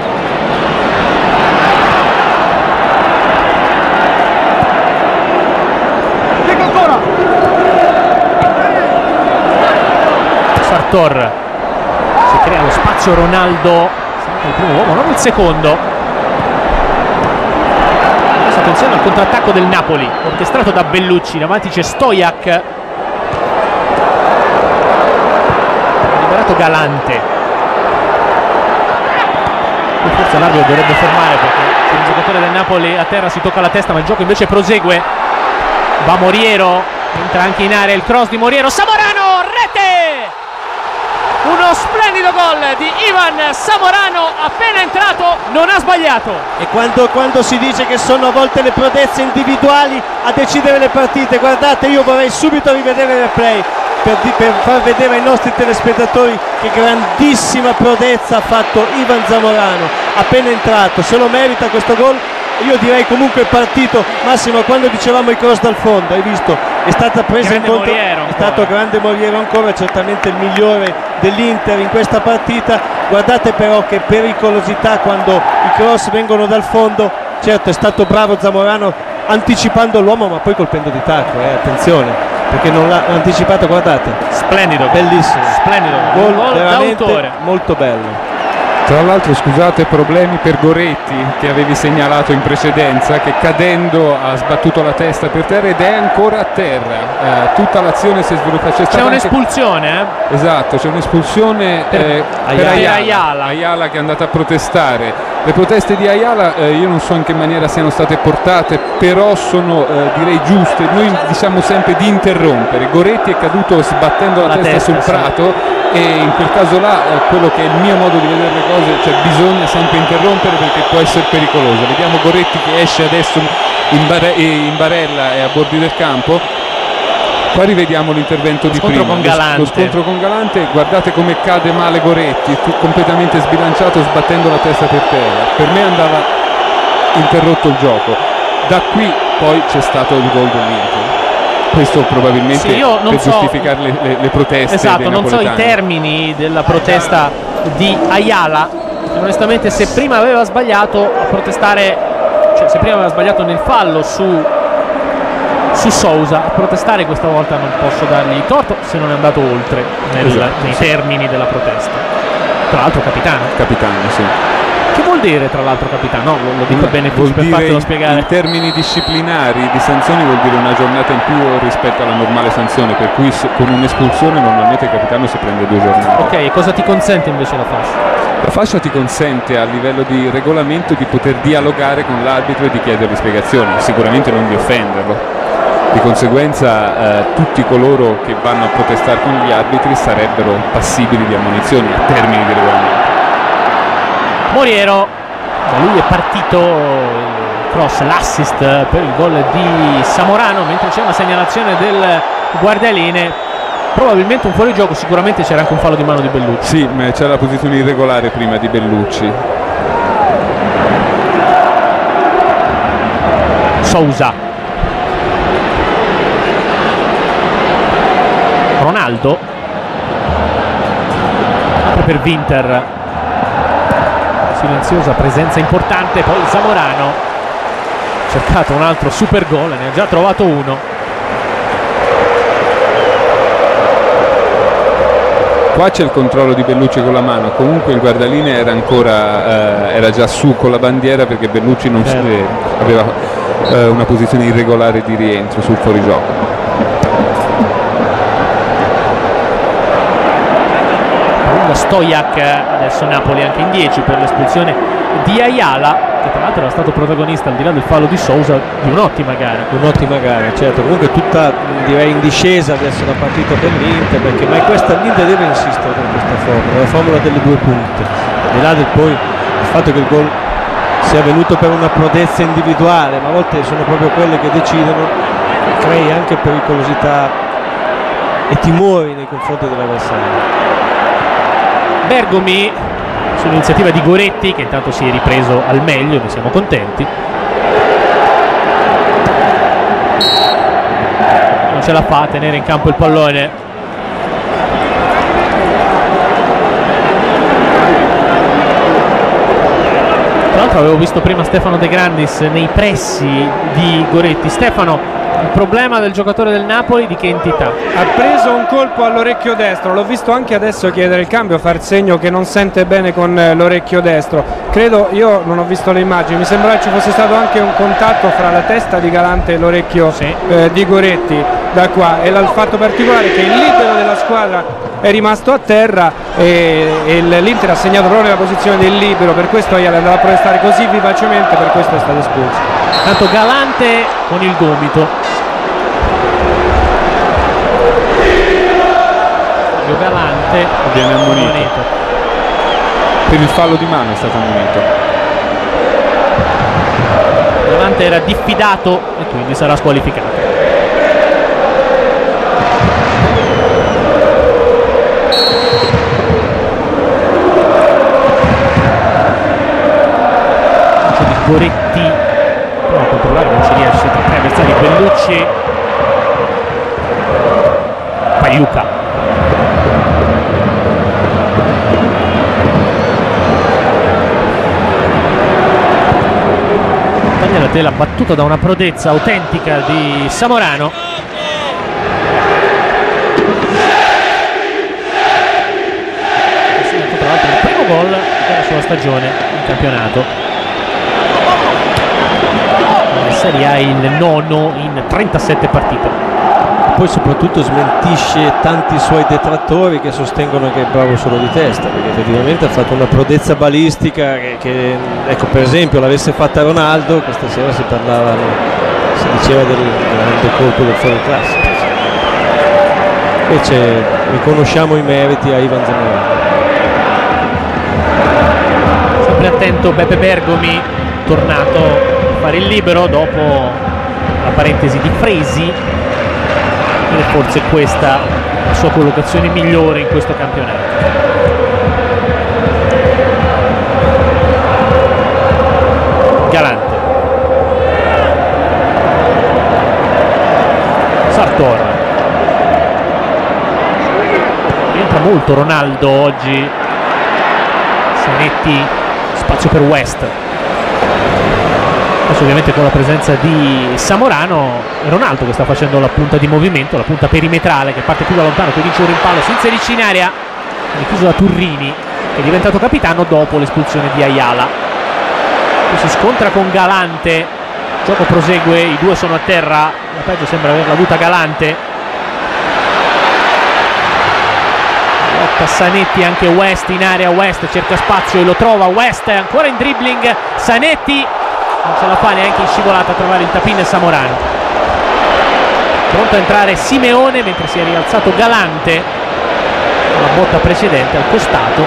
Sartor. Si crea lo spazio Ronaldo. Il primo uomo, non il secondo. Adesso attenzione al contrattacco del Napoli, orchestrato da Bellucci. Davanti c'è Stoiak. Galante, forse l'arbitro dovrebbe fermare perché il giocatore del Napoli a terra si tocca la testa, ma il gioco invece prosegue. Va Moriero, entra anche in area il cross di Moriero. Samorano, rete! Uno splendido gol di Ivan Samorano, appena entrato non ha sbagliato. E quando, quando si dice che sono a volte le prodezze individuali a decidere le partite, guardate, io vorrei subito rivedere il replay Per, per far vedere ai nostri telespettatori che grandissima prodezza ha fatto Ivan Zamorano appena entrato, se lo merita questo gol. Io direi comunque partito. Massimo, quando dicevamo i cross dal fondo, hai visto, è stata presa grande in conto, Moriero è stato grande Moriero ancora, certamente il migliore dell'Inter in questa partita. Guardate però che pericolosità quando i cross vengono dal fondo. Certo, è stato bravo Zamorano anticipando l'uomo, ma poi colpendo di tacco, eh, attenzione, perché non l'ha anticipato. Guardate, splendido, bellissimo, splendido gol, gol veramente d'autore, molto bello. Tra l'altro, scusate, problemi per Goretti, che avevi segnalato in precedenza, che cadendo ha sbattuto la testa per terra ed è ancora a terra. Eh, tutta l'azione si è sviluppata. C'è, c'è un'espulsione, eh? Esatto, c'è un'espulsione per, eh, Ayala. per Ayala. Ayala. Ayala che è andata a protestare. Le proteste di Ayala eh, io non so in che maniera siano state portate, però sono eh, direi giuste. Noi diciamo sempre di interrompere. Goretti è caduto sbattendo la, la testa, testa sul sì. prato, e in quel caso là eh, quello che è il mio modo di vedere le cose, cioè bisogna sempre interrompere perché può essere pericoloso. Vediamo Goretti che esce adesso in, bare- in barella e a bordi del campo. Qua rivediamo l'intervento di prima, con Galante. Lo scontro con Galante. Guardate come cade male Goretti, completamente sbilanciato, sbattendo la testa per terra. Per me andava interrotto il gioco. Da qui poi c'è stato il gol dell'Inter. Questo probabilmente sì, io non per so, giustificare le, le, le proteste. Esatto, dei non so i napoletani. termini della protesta di Ayala. Onestamente, se prima aveva sbagliato a protestare, cioè se prima aveva sbagliato nel fallo su su Sousa. A protestare questa volta non posso dargli torto se non è andato oltre nel, Esatto, nei sì. termini della protesta. Tra l'altro capitano. Capitano, sì. Che vuol dire tra l'altro capitano? No, lo, lo dico bene Vuol per dire fartelo in, spiegare. in termini disciplinari di sanzioni vuol dire una giornata in più rispetto alla normale sanzione, per cui se, con un'espulsione normalmente il capitano si prende due giornate. Ok, e cosa ti consente invece la fascia? La fascia ti consente a livello di regolamento di poter dialogare con l'arbitro e di chiedergli spiegazioni, sicuramente non di offenderlo. Di conseguenza eh, tutti coloro che vanno a protestare con gli arbitri sarebbero passibili di ammonizioni a termini di regolamento. Moriero, da lui è partito il cross, l'assist per il gol di Samorano, mentre c'è una segnalazione del guardialine, probabilmente un fuorigioco, sicuramente c'era anche un fallo di mano di Bellucci. Sì, ma c'era la posizione irregolare prima di Bellucci. Sousa, Ronaldo, apre per Winter, silenziosa presenza importante, poi Zamorano ha cercato un altro super gol, ne ha già trovato uno. Qua c'è il controllo di Bellucci con la mano, comunque il guardaline era ancora eh, era già su con la bandiera perché Bellucci non si, eh, aveva eh, una posizione irregolare di rientro sul fuorigioco. Stoiak, adesso Napoli anche in dieci per l'espulsione di Ayala, che tra l'altro era stato protagonista al di là del fallo di Sousa di un'ottima gara. Un'ottima gara, certo, comunque tutta direi in discesa adesso la partita per l'Inter, perché ma questa l'Inter deve insistere con questa formula, la formula delle due punte, al di là del poi il fatto che il gol sia venuto per una prodezza individuale, ma a volte sono proprio quelle che decidono, crei anche pericolosità e timori nei confronti dell'avversario. Bergomi sull'iniziativa di Goretti, che intanto si è ripreso al meglio, ne siamo contenti. Non ce la fa a tenere in campo il pallone. Tra l'altro avevo visto prima Stefano De Grandis nei pressi di Goretti. Stefano, il problema del giocatore del Napoli di che entità? Ha preso un colpo all'orecchio destro, l'ho visto anche adesso chiedere il cambio, far segno che non sente bene con l'orecchio destro. Credo, io non ho visto le immagini, mi sembra che ci fosse stato anche un contatto fra la testa di Galante e l'orecchio sì. eh, di Goretti da qua, e il fatto particolare che il libero della squadra è rimasto a terra e, e l'Inter ha segnato proprio nella posizione del libero, per questo Ayala andava a protestare così vivacemente, per questo è stato espulso. Tanto Galante con il gomito. Galante viene ammonito. Per il fallo di mano è stato ammonito. Galante era diffidato e quindi sarà squalificato. C'è di Goretti, prova a controllare, non ci riesce, tra tre avversari. Bellucci, Pagliuca. La tela battuta da una prodezza autentica di Samorano. Tra l'altro il primo gol della sua stagione in campionato. La Serie A il nono in trentasette partite. Poi soprattutto smentisce tanti suoi detrattori che sostengono che è bravo solo di testa, perché effettivamente ha fatto una prodezza balistica che, che ecco, per esempio l'avesse fatta Ronaldo questa sera si parlava, si diceva del grande colpo del fuori classe. Invece riconosciamo i meriti a Ivan Zamorano. Sempre attento Beppe Bergomi, tornato a fare il libero dopo la parentesi di Fresi. Ed è forse questa la sua collocazione migliore in questo campionato. Galante, Sartor, entra molto Ronaldo oggi. Zanetti, spazio per West, Adesso ovviamente con la presenza di Samorano, Ronaldo che sta facendo la punta di movimento, la punta perimetrale che parte più da lontano, poi vince un rimpallo, si inserisce in area, è chiuso da Turrini che è diventato capitano dopo l'espulsione di Ayala. Poi si scontra con Galante, il gioco prosegue, i due sono a terra, la peggio sembra averla avuta Galante. Lotta Sanetti, anche West in area, West cerca spazio e lo trova, West è ancora in dribbling, Sanetti non ce la fa neanche in scivolata a trovare il tapin e Samorano. Pronto a entrare Simeone mentre si è rialzato Galante, la botta precedente al costato.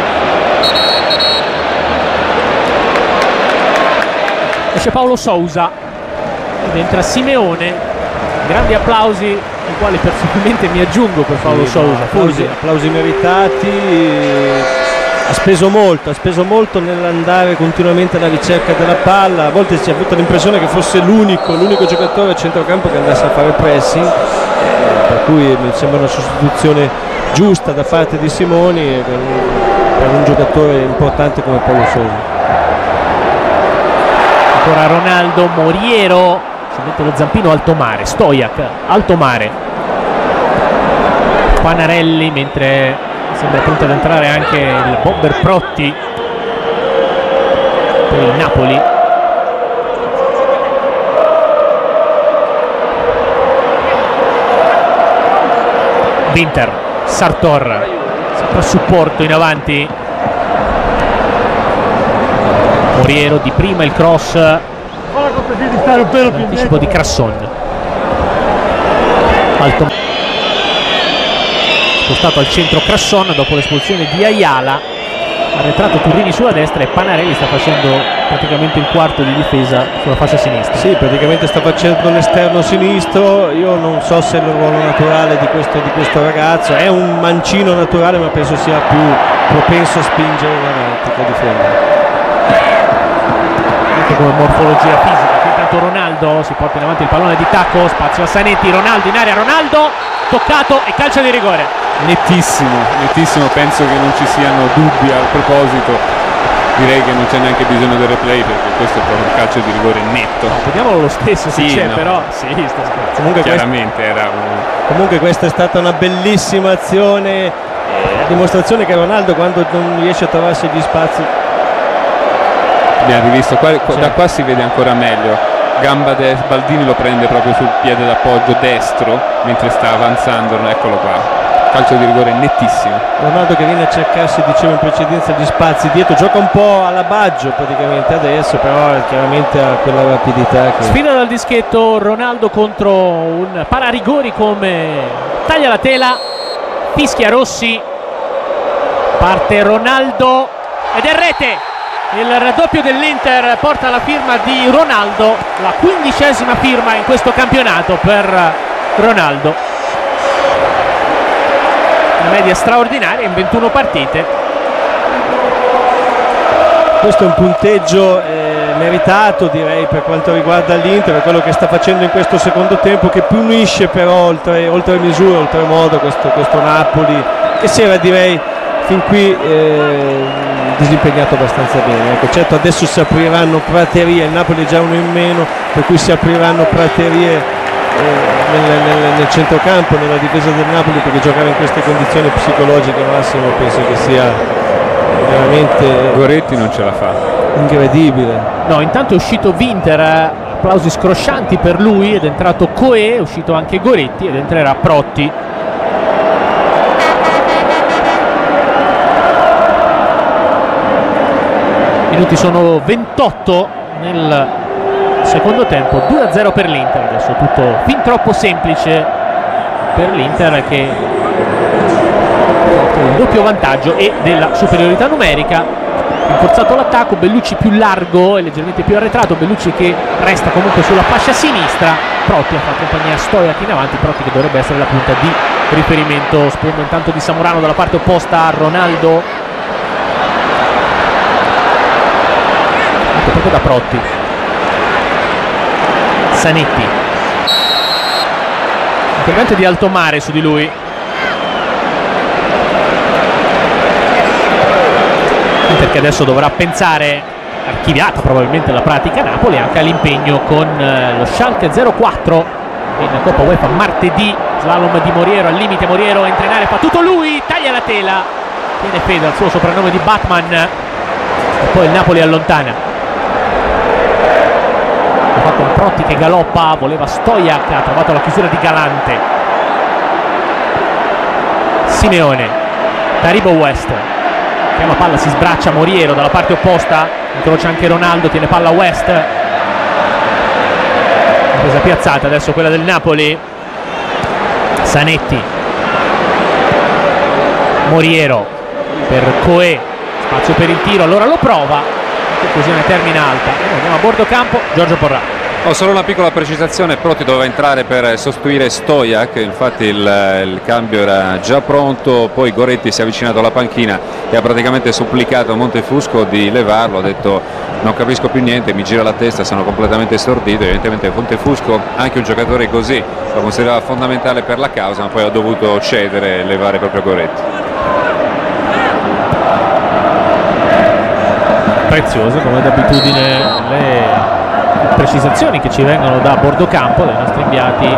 Esce Paulo Sousa ed entra Simeone, grandi applausi ai quali personalmente mi aggiungo per Paulo sì, Sousa. Applausi, applausi meritati. Ha speso molto, ha speso molto nell'andare continuamente alla ricerca della palla. A volte si è avuta l'impressione che fosse l'unico, l'unico giocatore a centrocampo che andasse a fare pressing, per cui mi sembra una sostituzione giusta da parte di Simoni per un, per un giocatore importante come Paulo Sousa. Ancora Ronaldo, Moriero, si mette lo zampino Altomare, Stoiak, Altomare, Panarelli mentre sembra pronto ad entrare anche il bomber Protti per il Napoli. Winter, Sartor, sempre a supporto in avanti. Moriero di prima il cross, l'anticipo di Crasson. Alto spostato al centro Crasson dopo l'espulsione di Ayala, arretrato Turrini sulla destra e Panarelli sta facendo praticamente il quarto di difesa sulla fascia sinistra. Sì, praticamente sta facendo l'esterno sinistro. Io non so se è il ruolo naturale di questo, di questo ragazzo, è un mancino naturale ma penso sia più propenso a spingere in avanti che a difendere. Anche come morfologia fisica. Qui intanto Ronaldo si porta in avanti il pallone di tacco, spazio a Sanetti, Ronaldo in area, Ronaldo toccato e calcio di rigore. Nettissimo, nettissimo, penso che non ci siano dubbi al proposito, direi che non c'è neanche bisogno del replay perché questo è proprio un calcio di rigore netto. No, vediamolo lo stesso se sì, c'è, no. però sì, sta scherzando. Comunque chiaramente era un... Comunque questa è stata una bellissima azione, a dimostrazione che Ronaldo quando non riesce a trovarsi gli spazi. Abbiamo rivisto, qua, qua, da qua si vede ancora meglio. Gamba destra, Baldini lo prende proprio sul piede d'appoggio destro mentre sta avanzando, eccolo qua. Calcio di rigore nettissimo. Ronaldo che viene a cercarsi, dicevo in precedenza, gli spazi dietro, gioca un po' alla Baggio praticamente adesso, però chiaramente ha quella rapidità che... Sfida dal dischetto Ronaldo contro un pararigori come taglia la tela, fischia Rossi, parte Ronaldo ed è rete. Il raddoppio dell'Inter porta la firma di Ronaldo, la quindicesima firma in questo campionato per Ronaldo. Una media straordinaria in ventuno partite. Questo è un punteggio eh, meritato, direi, per quanto riguarda l'Inter, per quello che sta facendo in questo secondo tempo, che punisce però oltre, oltre misura, oltre modo questo, questo Napoli che si era, direi, fin qui eh, disimpegnato abbastanza bene. Ecco, certo adesso si apriranno praterie, il Napoli è già uno in meno, per cui si apriranno praterie eh, nel, nel, nel centrocampo, nella difesa del Napoli, perché giocare in queste condizioni psicologiche Massimo penso che sia veramente Goretti non ce la fa. incredibile. No, intanto è uscito Winter, eh, applausi scroscianti per lui, ed è entrato Coe, è uscito anche Goretti ed entrerà Protti. Minuti sono ventotto nel secondo tempo, due a zero per l'Inter. Adesso tutto fin troppo semplice per l'Inter che ha il doppio vantaggio e della superiorità numerica. Rinforzato l'attacco, Bellucci più largo e leggermente più arretrato, Bellucci che resta comunque sulla fascia sinistra, Protti a fare compagnia a Stoiak in avanti, Protti che dovrebbe essere la punta di riferimento. Sponda intanto di Samorano dalla parte opposta a Ronaldo, proprio da Protti. Sanetti, intervento di Altomare su di lui. Inter che adesso dovrà pensare archiviata probabilmente la pratica Napoli anche all'impegno con eh, lo Schalke zero quattro in Coppa UEFA martedì. Slalom di Moriero al limite, Moriero entra in area, fa tutto lui, taglia la tela, tiene fede al suo soprannome di Batman e poi il Napoli allontana. Ha fatto un Protti che galoppa, voleva Stoiak, ha trovato la chiusura di Galante. Simeone, Taribo West, chiama palla, si sbraccia Moriero dalla parte opposta, incrocia anche Ronaldo, tiene palla West, presa piazzata adesso quella del Napoli. Zanetti, Moriero per Coe, spazio per il tiro, allora lo prova, conclusione termina alta. Andiamo a bordo campo, Giorgio Porra. Ho solo una piccola precisazione: Protti doveva entrare per sostituire Stoiak, infatti il, il cambio era già pronto, poi Goretti si è avvicinato alla panchina e ha praticamente supplicato a Montefusco di levarlo, ha detto non capisco più niente, mi gira la testa, sono completamente stordito. Evidentemente Montefusco, anche un giocatore così, lo considerava fondamentale per la causa, ma poi ha dovuto cedere e levare proprio Goretti. Preziose come d'abitudine le precisazioni che ci vengono da bordo campo dai nostri inviati.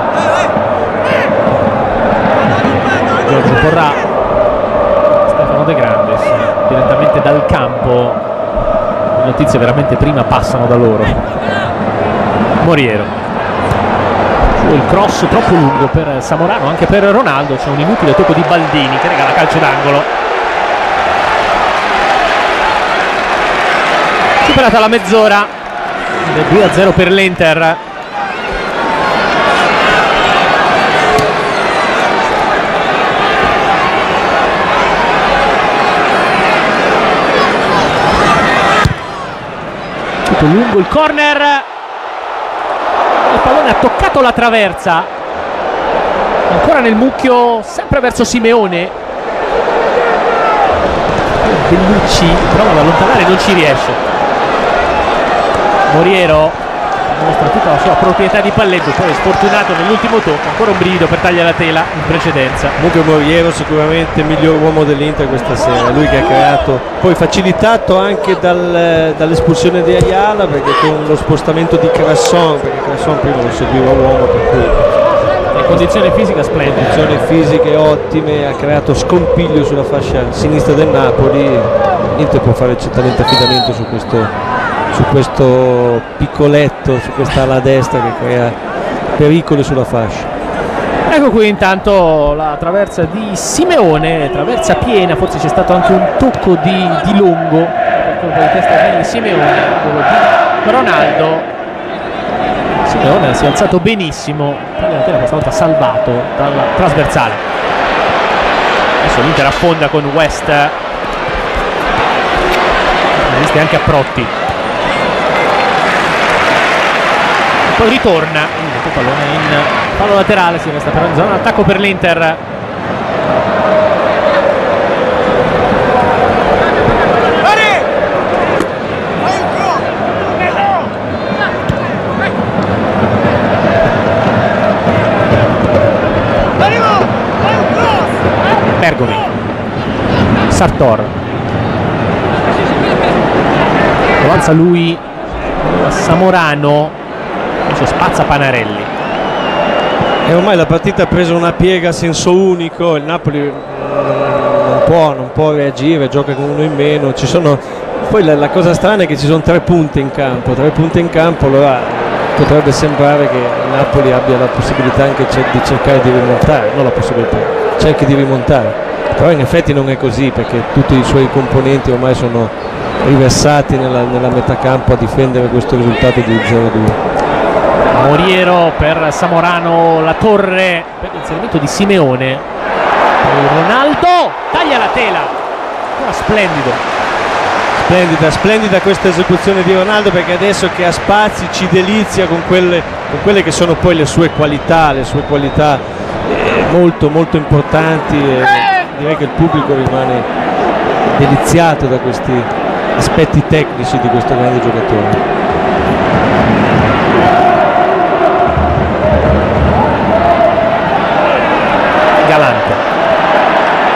Giorgio Porra, Stefano De Grandes direttamente dal campo, le notizie veramente prima passano da loro. Moriero, il cross troppo lungo per Samorano, anche per Ronaldo, c'è un inutile tocco di Baldini che regala calcio d'angolo. Superata la mezz'ora, due a zero per l'Inter. Tutto lungo il corner, il pallone ha toccato la traversa, ancora nel mucchio, sempre verso Simeone. Bellucci prova ad allontanare, non ci riesce. Moriero mostra tutta la sua proprietà di palleggio, poi è sfortunato nell'ultimo tocco, ancora un brivido per tagliare la tela in precedenza. Comunque Moriero sicuramente il miglior uomo dell'Inter questa sera, lui che ha creato, poi facilitato anche dal, dall'espulsione di Ayala, perché con lo spostamento di Crasson, perché Crasson prima lo seguiva uomo, per cui le condizioni fisiche splendide, condizioni fisiche ottime, ha creato scompiglio sulla fascia sinistra del Napoli. L'Inter può fare certamente affidamento su questo su questo piccoletto, su questa ala destra che crea pericoli sulla fascia. Ecco qui intanto la traversa di Simeone, traversa piena, forse c'è stato anche un tocco di, di Longo, il colpo di testa di Simeone, quello di Ronaldo. Simeone si è alzato benissimo, questa volta salvato dalla trasversale. Adesso l'Inter affonda con West, resiste anche a Protti. Poi ritorna, il pallone in fallo laterale, si resta però in zona attacco per l'Inter. Bergomi, Sartor, avanza lui, Samorano, spazza Panarelli. E ormai la partita ha preso una piega a senso unico, il Napoli non può, non può reagire, gioca con uno in meno, ci sono, poi la, la cosa strana è che ci sono tre punte in campo, tre punte in campo, allora potrebbe sembrare che il Napoli abbia la possibilità anche di cercare di rimontare, non la possibilità, cerchi di rimontare, però in effetti non è così, perché tutti i suoi componenti ormai sono riversati nella, nella metà campo a difendere questo risultato di zero a due. Moriero per Samorano, la torre per l'inserimento di Simeone, Ronaldo taglia la tela, ancora splendido, splendida, splendida questa esecuzione di Ronaldo, perché adesso che ha spazi ci delizia con quelle, con quelle che sono poi le sue qualità, le sue qualità eh, molto molto importanti, e direi che il pubblico rimane deliziato da questi aspetti tecnici di questo grande giocatore. Galante,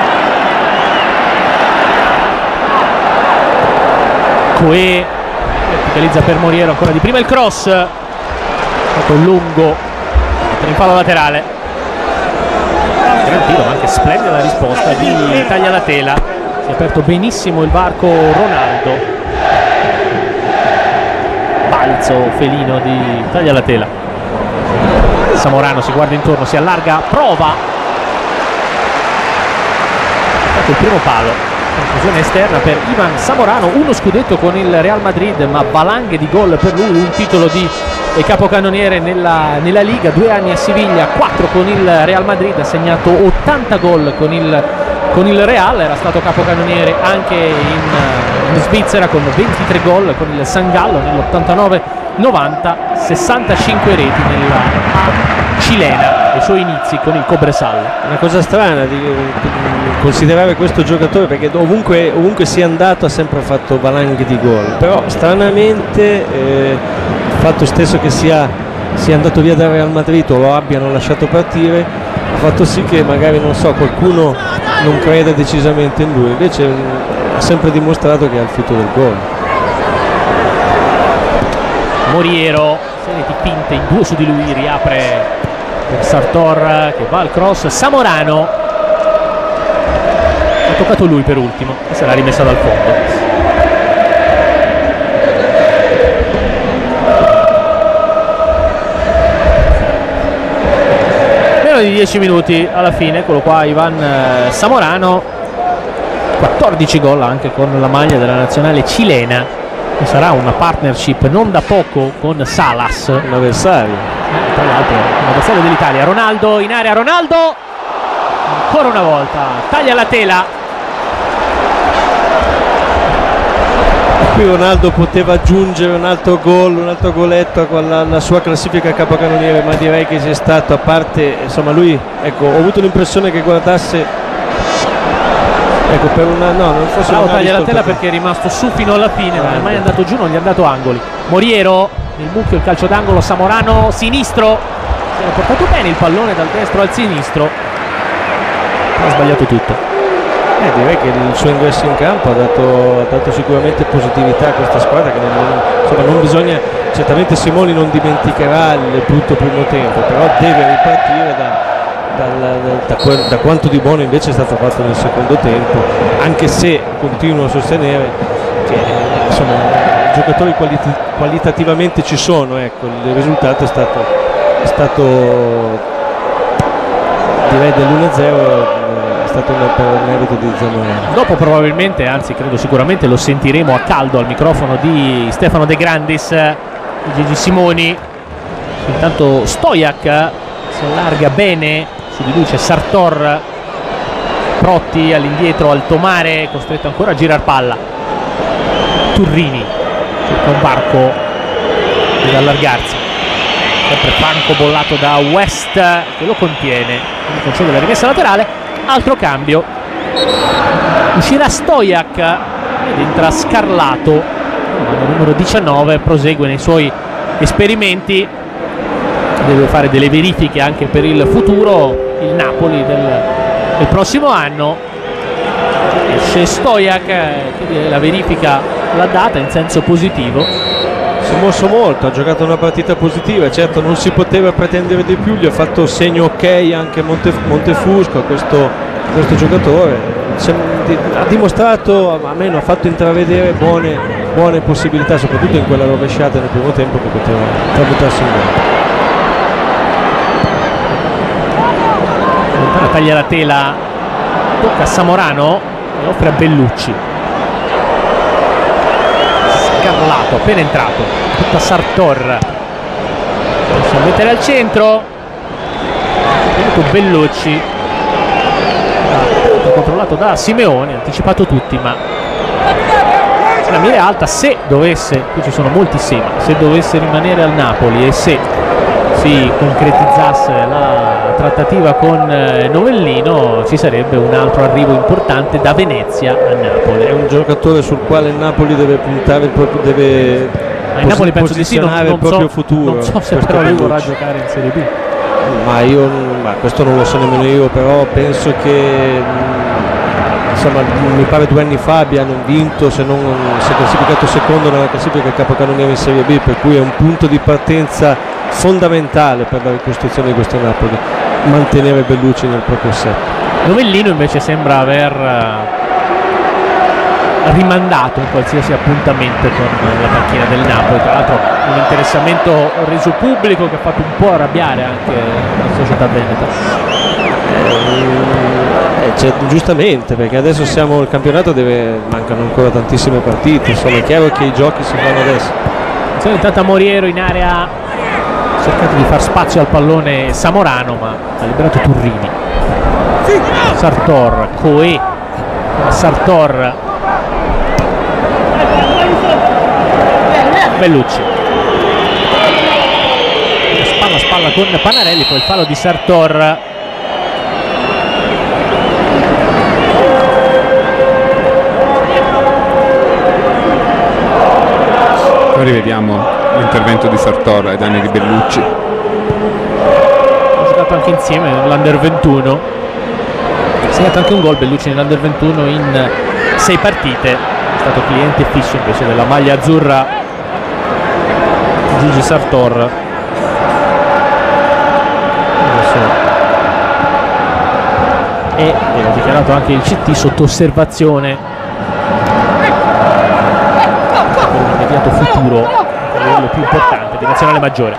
Coe, ufficializza per Moriero ancora di prima il cross, stato lungo per il palo laterale, gran tiro ma anche splendida la risposta di Taglialatela. Si è aperto benissimo il varco Ronaldo, balzo felino di Taglialatela. Samorano si guarda intorno, si allarga, prova, il primo palo, conclusione esterna per Ivan Samorano, uno scudetto con il Real Madrid ma valanghe di gol per lui, un titolo di capocannoniere nella, nella Liga, due anni a Siviglia, quattro con il Real Madrid, ha segnato ottanta gol con il, con il Real, era stato capocannoniere anche in, in Svizzera con ventitré gol con il San Gallo nell'ottantanove novanta, sessantacinque reti nella A cilena, ai suoi inizi con il Cobresal. Una cosa strana di, di considerare questo giocatore, perché ovunque, ovunque sia andato ha sempre fatto valanghe di gol, però stranamente eh, il fatto stesso che sia, sia andato via dal Real Madrid o lo abbiano lasciato partire ha fatto sì che magari, non so, qualcuno non creda decisamente in lui, invece ha sempre dimostrato che ha il fito del gol. Moriero, serie di pinte in due su di lui, riapre per Sartor che va al cross. Samorano, ha toccato lui per ultimo e sarà rimessa dal fondo. Meno di dieci minuti alla fine, eccolo qua Ivan Samorano, quattordici gol anche con la maglia della nazionale cilena. Sarà una partnership non da poco con Salas, un avversario, eh, tra l'altro un avversario dell'Italia. Ronaldo in area, Ronaldo ancora una volta taglia la tela. Qui Ronaldo poteva aggiungere un altro gol, un altro goletto con la, la sua classifica capocannoniere, ma direi che sia stato, a parte, insomma, lui, ecco, ho avuto l'impressione che guardasse, ecco, per una, no, non fosse bravo Taglialatela perché è rimasto su fino alla fine, non è mai andato giù, non gli è andato angoli. Moriero nel mucchio, il calcio d'angolo, Samorano sinistro, si era portato bene il pallone dal destro al sinistro, ha sbagliato tutto. Eh, direi che il suo ingresso in campo ha dato, ha dato sicuramente positività a questa squadra, che non, insomma, non bisogna, certamente Simoni non dimenticherà il brutto primo tempo, però deve ripartire da Da, da, da quanto di buono invece è stato fatto nel secondo tempo, anche se continuo a sostenere che, insomma, i giocatori qualiti qualitativamente ci sono, ecco, il risultato è stato, è stato direi dell'uno a zero, è stato un, per il merito di Zamorano. Dopo probabilmente, anzi credo sicuramente lo sentiremo a caldo al microfono di Stefano De Grandis, di Gigi Simoni. Intanto Stojak si allarga bene, su di lui c'è Sartor, Protti all'indietro, Altomare costretto ancora a girar palla, Turrini cerca un varco, deve allargarsi, sempre Franco bollato da West che lo contiene, quindi concede la rimessa laterale. Altro cambio, uscirà Stojak ed entra Scarlato, il numero diciannove, prosegue nei suoi esperimenti, deve fare delle verifiche anche per il futuro, il Napoli del, del prossimo anno. Esce Stojak che la verifica l'ha data in senso positivo, si è mosso molto, ha giocato una partita positiva, certo non si poteva pretendere di più, gli ha fatto segno ok anche Monte, Montefusco, questo, questo giocatore ha dimostrato, almeno ha fatto intravedere buone, buone possibilità, soprattutto in quella rovesciata nel primo tempo, che poteva tramutarsi in gol. Taglia la tela, tocca a Samorano e offre a Bellucci. Scarlato appena entrato, tutta Sartor, si a mettere al centro, venuto Bellucci, controllato da Simeone, anticipato tutti, ma la mira è alta. Se dovesse, qui ci sono molti se, ma se dovesse rimanere al Napoli e se si concretizzasse la trattativa con eh, Novellino, ci sarebbe un altro arrivo importante da Venezia a Napoli. È un giocatore sul quale il Napoli deve puntare, il proprio, deve ma il Napoli penso di sì, non, non il proprio so, futuro. Non so se però lui vorrà giocare in Serie B. Ma io, ma questo non lo so nemmeno io, però penso che mh, insomma, mi pare due anni fa abbiano vinto, se non si è classificato secondo nella classifica del capocannoniere in Serie B, per cui è un punto di partenza fondamentale per la ricostruzione di questo Napoli, mantenere Bellucci nel proprio set. Novellino invece sembra aver rimandato un qualsiasi appuntamento con la panchina del Napoli, tra l'altro un interessamento reso pubblico che ha fatto un po' arrabbiare anche la società veneta. Eh, cioè, giustamente, perché adesso siamo il campionato, deve, mancano ancora tantissime partite, insomma è chiaro che i giochi si fanno adesso. Sono intanto Moriero in area, ha cercato di far spazio al pallone Samorano, ma ha liberato Turrini. Sartor, Coe, Sartor, Bellucci, spalla a spalla con Panarelli, poi il fallo di Sartor. Poi rivediamo l'intervento di Sartor ai danni di Bellucci. Ha giocato anche insieme nell'Under ventuno, ha segnato anche un gol Bellucci nell'Under ventuno in sei partite, è stato cliente fisso invece della maglia azzurra Gigi Sartor. E ha dichiarato anche il C T sotto osservazione per un immediato futuro, quello più importante di nazionale maggiore.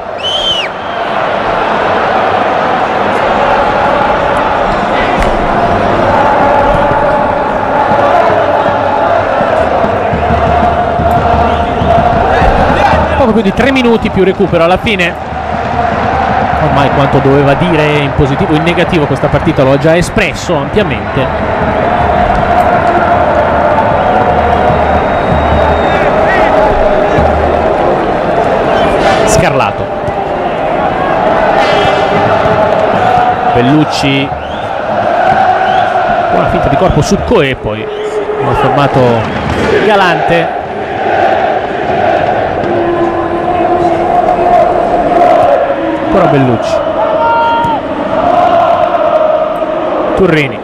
Poco più di tre minuti più recupero alla fine. Ormai quanto doveva dire in positivo o in negativo questa partita lo ha già espresso ampiamente. Scarlato, Bellucci, buona finta di corpo su Coe, poi ha fermato Galante. Ancora Bellucci, Turrini,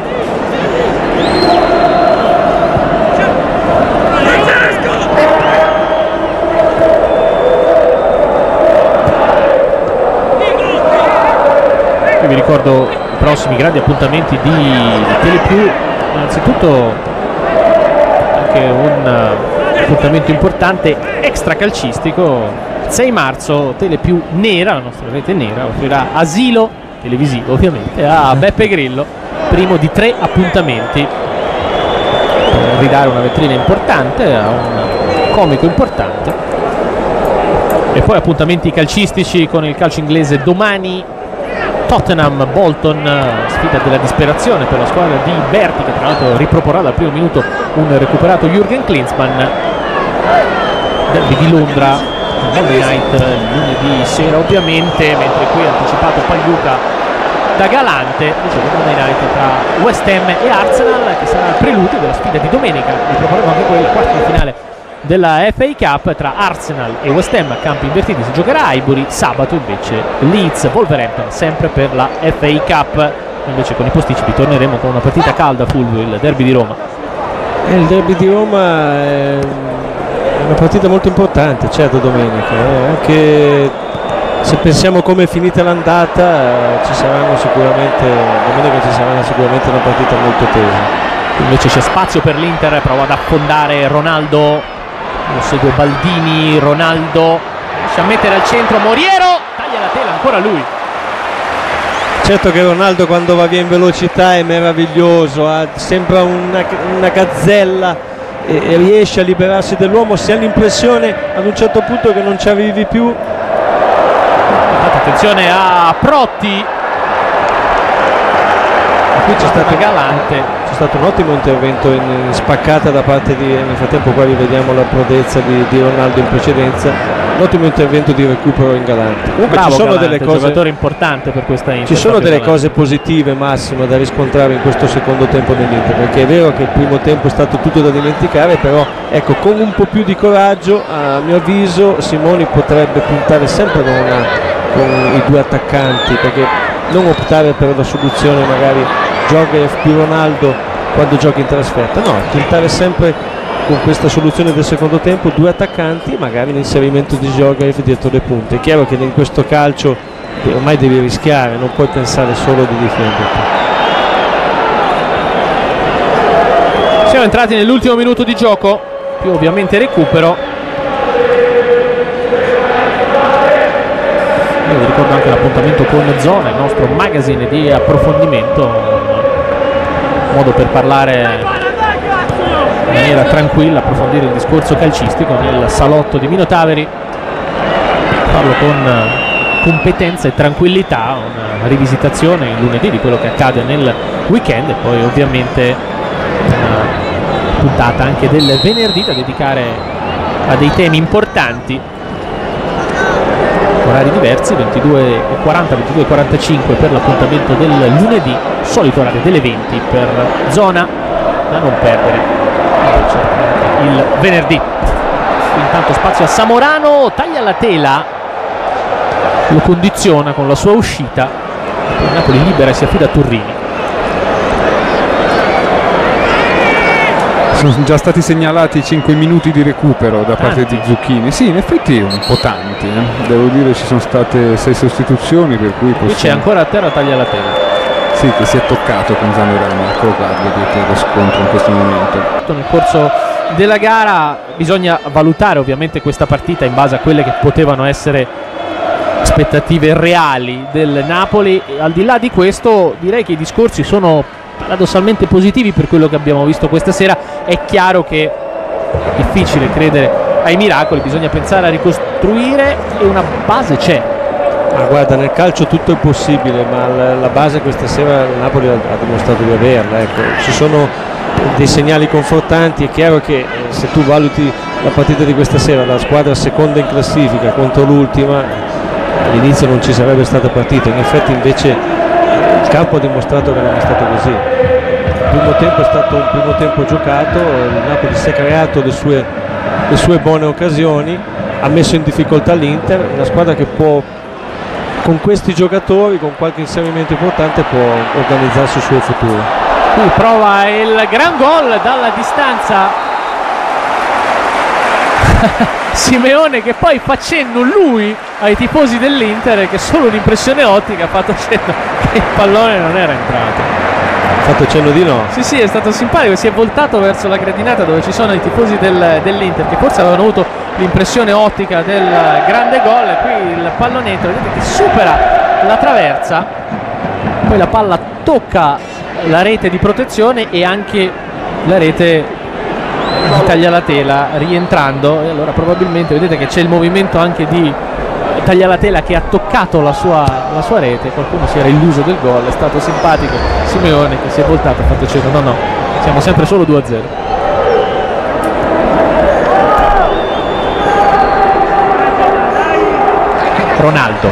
vi ricordo i prossimi grandi appuntamenti di, di Telepiù. Innanzitutto anche un uh, appuntamento importante extracalcistico. sei marzo Telepiù Nera, la nostra rete nera, offrirà asilo televisivo ovviamente a Beppe Grillo, primo di tre appuntamenti per ridare una vetrina importante a un comico importante. E poi appuntamenti calcistici con il calcio inglese domani, Tottenham Bolton, sfida della disperazione per la squadra di Berti, che tra l'altro riproporrà dal primo minuto un recuperato Jürgen Klinsmann. Derby di Londra Monday Night lunedì sera ovviamente, mentre qui ha anticipato Pagliuca da Galante. Dicevo Monday Night tra West Ham e Arsenal, che sarà il preludio della sfida di domenica. Vi proporremo anche quel quarto finale della F A Cup tra Arsenal e West Ham a campi invertiti. Si giocherà a Highbury. Sabato invece Leeds Wolverhampton, sempre per la F A Cup. Invece con i posticipi torneremo con una partita calda, Fulvio, il derby di Roma. Eh, il derby di Roma è una partita molto importante, certo, domenica, eh. Anche se pensiamo come è finita l'andata, eh, ci saranno sicuramente domenica ci sarà sicuramente una partita molto tesa. Invece c'è spazio per l'Inter, prova ad affondare Ronaldo, lo segue Baldini, Ronaldo riesce a mettere al centro Moriero, taglia la tela, ancora lui. Certo che Ronaldo quando va via in velocità è meraviglioso, ha, sembra una, una gazzella e, e riesce a liberarsi dell'uomo. Si ha l'impressione ad un certo punto che non ci arrivi più. Attenzione a Protti, qui c'è stato Galante, c'è stato un ottimo intervento in, in spaccata da parte di, nel frattempo qua rivediamo la prodezza di, di Ronaldo in precedenza, un ottimo intervento di recupero in Galante. Comunque Bravo, ci sono Galante, delle cose, giocatore importante per questa Inter. ci sono delle Galante. cose positive, Massimo, da riscontrare in questo secondo tempo dell'Inter, perché è vero che il primo tempo è stato tutto da dimenticare, però ecco, con un po' più di coraggio a mio avviso Simoni potrebbe puntare sempre con, una, con i due attaccanti, perché non optare per la soluzione magari Djordjev più Ronaldo quando giochi in trasferta. No, tentare sempre con questa soluzione del secondo tempo due attaccanti, magari l'inserimento di Georgiev dietro le punte. È chiaro che in questo calcio ormai devi rischiare, non puoi pensare solo di difenderti. Siamo entrati nell'ultimo minuto di gioco, più ovviamente recupero. Io vi ricordo anche l'appuntamento con Zona, il nostro magazine di approfondimento, un modo per parlare in maniera tranquilla, approfondire il discorso calcistico nel salotto di Mino Taveri. Parlo con competenza e tranquillità, una rivisitazione il lunedì di quello che accade nel weekend e poi ovviamente una puntata anche del venerdì da dedicare a dei temi importanti. Orari diversi, ventidue e quaranta, ventidue e quarantacinque per l'appuntamento del lunedì, solito orario delle venti per Zona da non perdere il venerdì. Intanto spazio a Samorano, taglia la tela, lo condiziona con la sua uscita, il Napoli libera e si affida a Turrini. Sono già stati segnalati cinque minuti di recupero da parte Tanti. di Zucchini. Sì, in effetti un po' tanti, eh. Devo dire ci sono state sei sostituzioni, per cui Qui c'è possiamo... ancora a terra, taglia la tela. Sì, che si è toccato con Zamorano, eccolo qua, vedete lo scontro in questo momento. Nel corso della gara bisogna valutare ovviamente questa partita in base a quelle che potevano essere aspettative reali del Napoli. E al di là di questo direi che i discorsi sono paradossalmente positivi per quello che abbiamo visto questa sera. È chiaro che è difficile credere ai miracoli, bisogna pensare a ricostruire e una base c'è. Ma guarda, nel calcio tutto è possibile, ma la, la base questa sera il Napoli ha, ha dimostrato di averla, ecco. Ci sono dei segnali confortanti. È chiaro che eh, se tu valuti la partita di questa sera, la squadra seconda in classifica contro l'ultima, all'inizio non ci sarebbe stata partita. In effetti invece il campo ha dimostrato che non è stato così. Il primo tempo è stato un primo tempo giocato, il Napoli si è creato le sue, le sue buone occasioni, ha messo in difficoltà l'Inter, una squadra che può, con questi giocatori, con qualche inserimento importante, può organizzarsi il suo futuro. Qui prova il gran gol dalla distanza Simeone, che poi fa cenno lui ai tifosi dell'Inter, che solo un'impressione ottica ha fatto cenno che il pallone non era entrato. Ha fatto cenno di no. Sì, sì, è stato simpatico, si è voltato verso la gradinata dove ci sono i tifosi del, dell'Inter, che forse avevano avuto l'impressione ottica del grande gol. E qui il pallonetto, vedete che supera la traversa, poi la palla tocca la rete di protezione e anche la rete di Taglialatela rientrando, e allora probabilmente vedete che c'è il movimento anche di Taglialatela che ha toccato la sua, la sua rete. Qualcuno si era illuso del gol, è stato simpatico Simeone che si è voltato e ha fatto cenno, no no, siamo sempre solo due a zero. Ronaldo,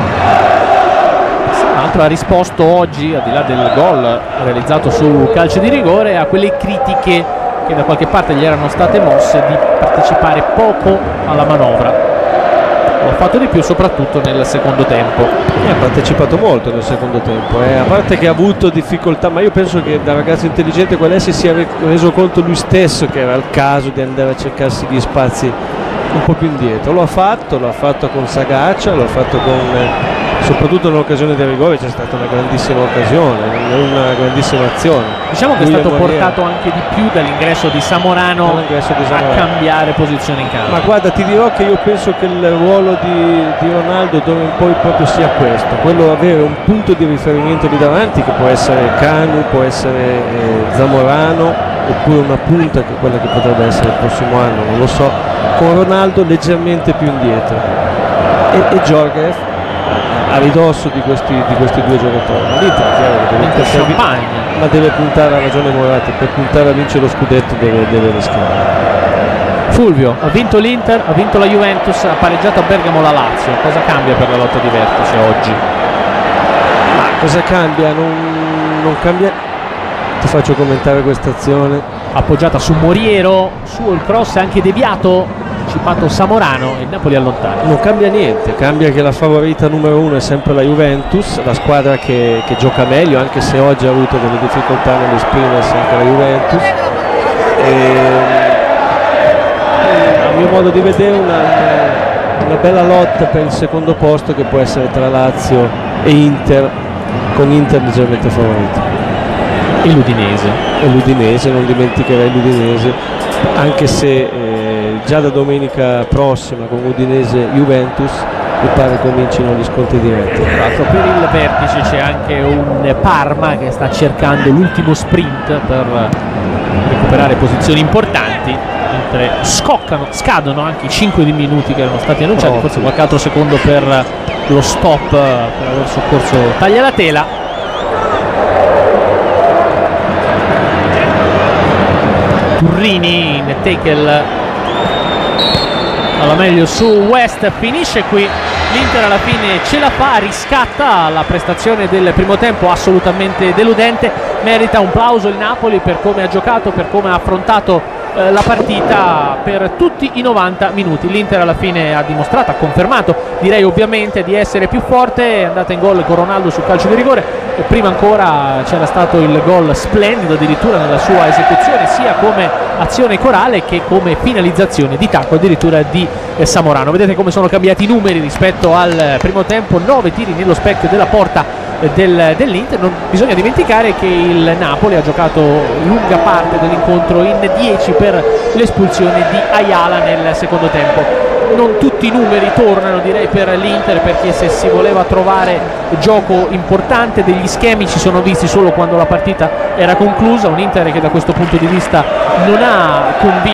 tra l'altro ha risposto oggi, al di là del gol realizzato su calcio di rigore, a quelle critiche che da qualche parte gli erano state mosse di partecipare poco alla manovra. Ho fatto di più soprattutto nel secondo tempo. E ha partecipato molto nel secondo tempo, eh. A parte che ha avuto difficoltà, ma io penso che da ragazzo intelligente quale si sia reso conto lui stesso che era il caso di andare a cercarsi gli spazi un po' più indietro. Lo ha fatto, lo ha fatto con sagacia, lo ha fatto con eh, soprattutto nell'occasione del rigore c'è stata una grandissima occasione, una grandissima azione. Diciamo che Lui è stato e Morier. portato anche di più dall'ingresso di Samorano, Dall'ingresso di Samorano. a cambiare posizione in campo. Ma guarda, ti dirò che io penso che il ruolo di, di Ronaldo d'ora in poi proprio sia questo, quello di avere un punto di riferimento lì davanti, che può essere Canu, può essere eh, Zamorano, oppure una punta che è quella che potrebbe essere il prossimo anno, non lo so, con Ronaldo leggermente più indietro e, e Georgiev a ridosso di questi, di questi due giocatori. Ma l'Inter è chiaro che deve Champagne. ma deve puntare, a ragione Moratti, per puntare a vincere lo scudetto deve, deve rischiare. Fulvio, ha vinto l'Inter, ha vinto la Juventus, ha pareggiato a Bergamo la Lazio. Cosa cambia per la lotta di vertice oggi? Ma cosa cambia? Non, non cambia. Ti faccio commentare questa azione. Appoggiata su Moriero, su il cross è anche deviato, anticipato Samorano e il Napoli allontana. Non cambia niente, cambia che la favorita numero uno è sempre la Juventus, la squadra che, che gioca meglio, anche se oggi ha avuto delle difficoltà nell'esprimersi anche la Juventus. E, a mio modo di vedere una, una bella lotta per il secondo posto che può essere tra Lazio e Inter, con Inter leggermente favorito. E l'Udinese. E l'Udinese, non dimenticherei l'Udinese, anche se eh, già da domenica prossima con Udinese Juventus mi pare comincino gli scontri diretti. Tra l'altro per il vertice c'è anche un Parma che sta cercando l'ultimo sprint per recuperare posizioni importanti, mentre scoccano, scadono anche i cinque minuti che erano stati annunciati, forse qualche altro secondo per lo stop per aver soccorso Taglialatela. Turrini in tackle alla meglio su West, finisce qui. L'Inter alla fine ce la fa, riscatta la prestazione del primo tempo assolutamente deludente, merita un plauso il Napoli per come ha giocato, per come ha affrontato eh, la partita per tutti i novanta minuti. L'Inter alla fine ha dimostrato, ha confermato, direi ovviamente, di essere più forte, è andata in gol con Ronaldo sul calcio di rigore e prima ancora c'era stato il gol splendido addirittura nella sua esecuzione, sia come azione corale che come finalizzazione di tacco addirittura di eh, Samorano. Vedete come sono cambiati i numeri rispetto al primo tempo, nove tiri nello specchio della porta eh, del, dell'Inter. Non bisogna dimenticare che il Napoli ha giocato lunga parte dell'incontro in dieci per l'espulsione di Ayala nel secondo tempo. Non tutti i numeri tornano, direi, per l'Inter, perché se si voleva trovare gioco importante degli schemi ci sono visti solo quando la partita era conclusa. Un Inter che da questo punto di vista non ha convinto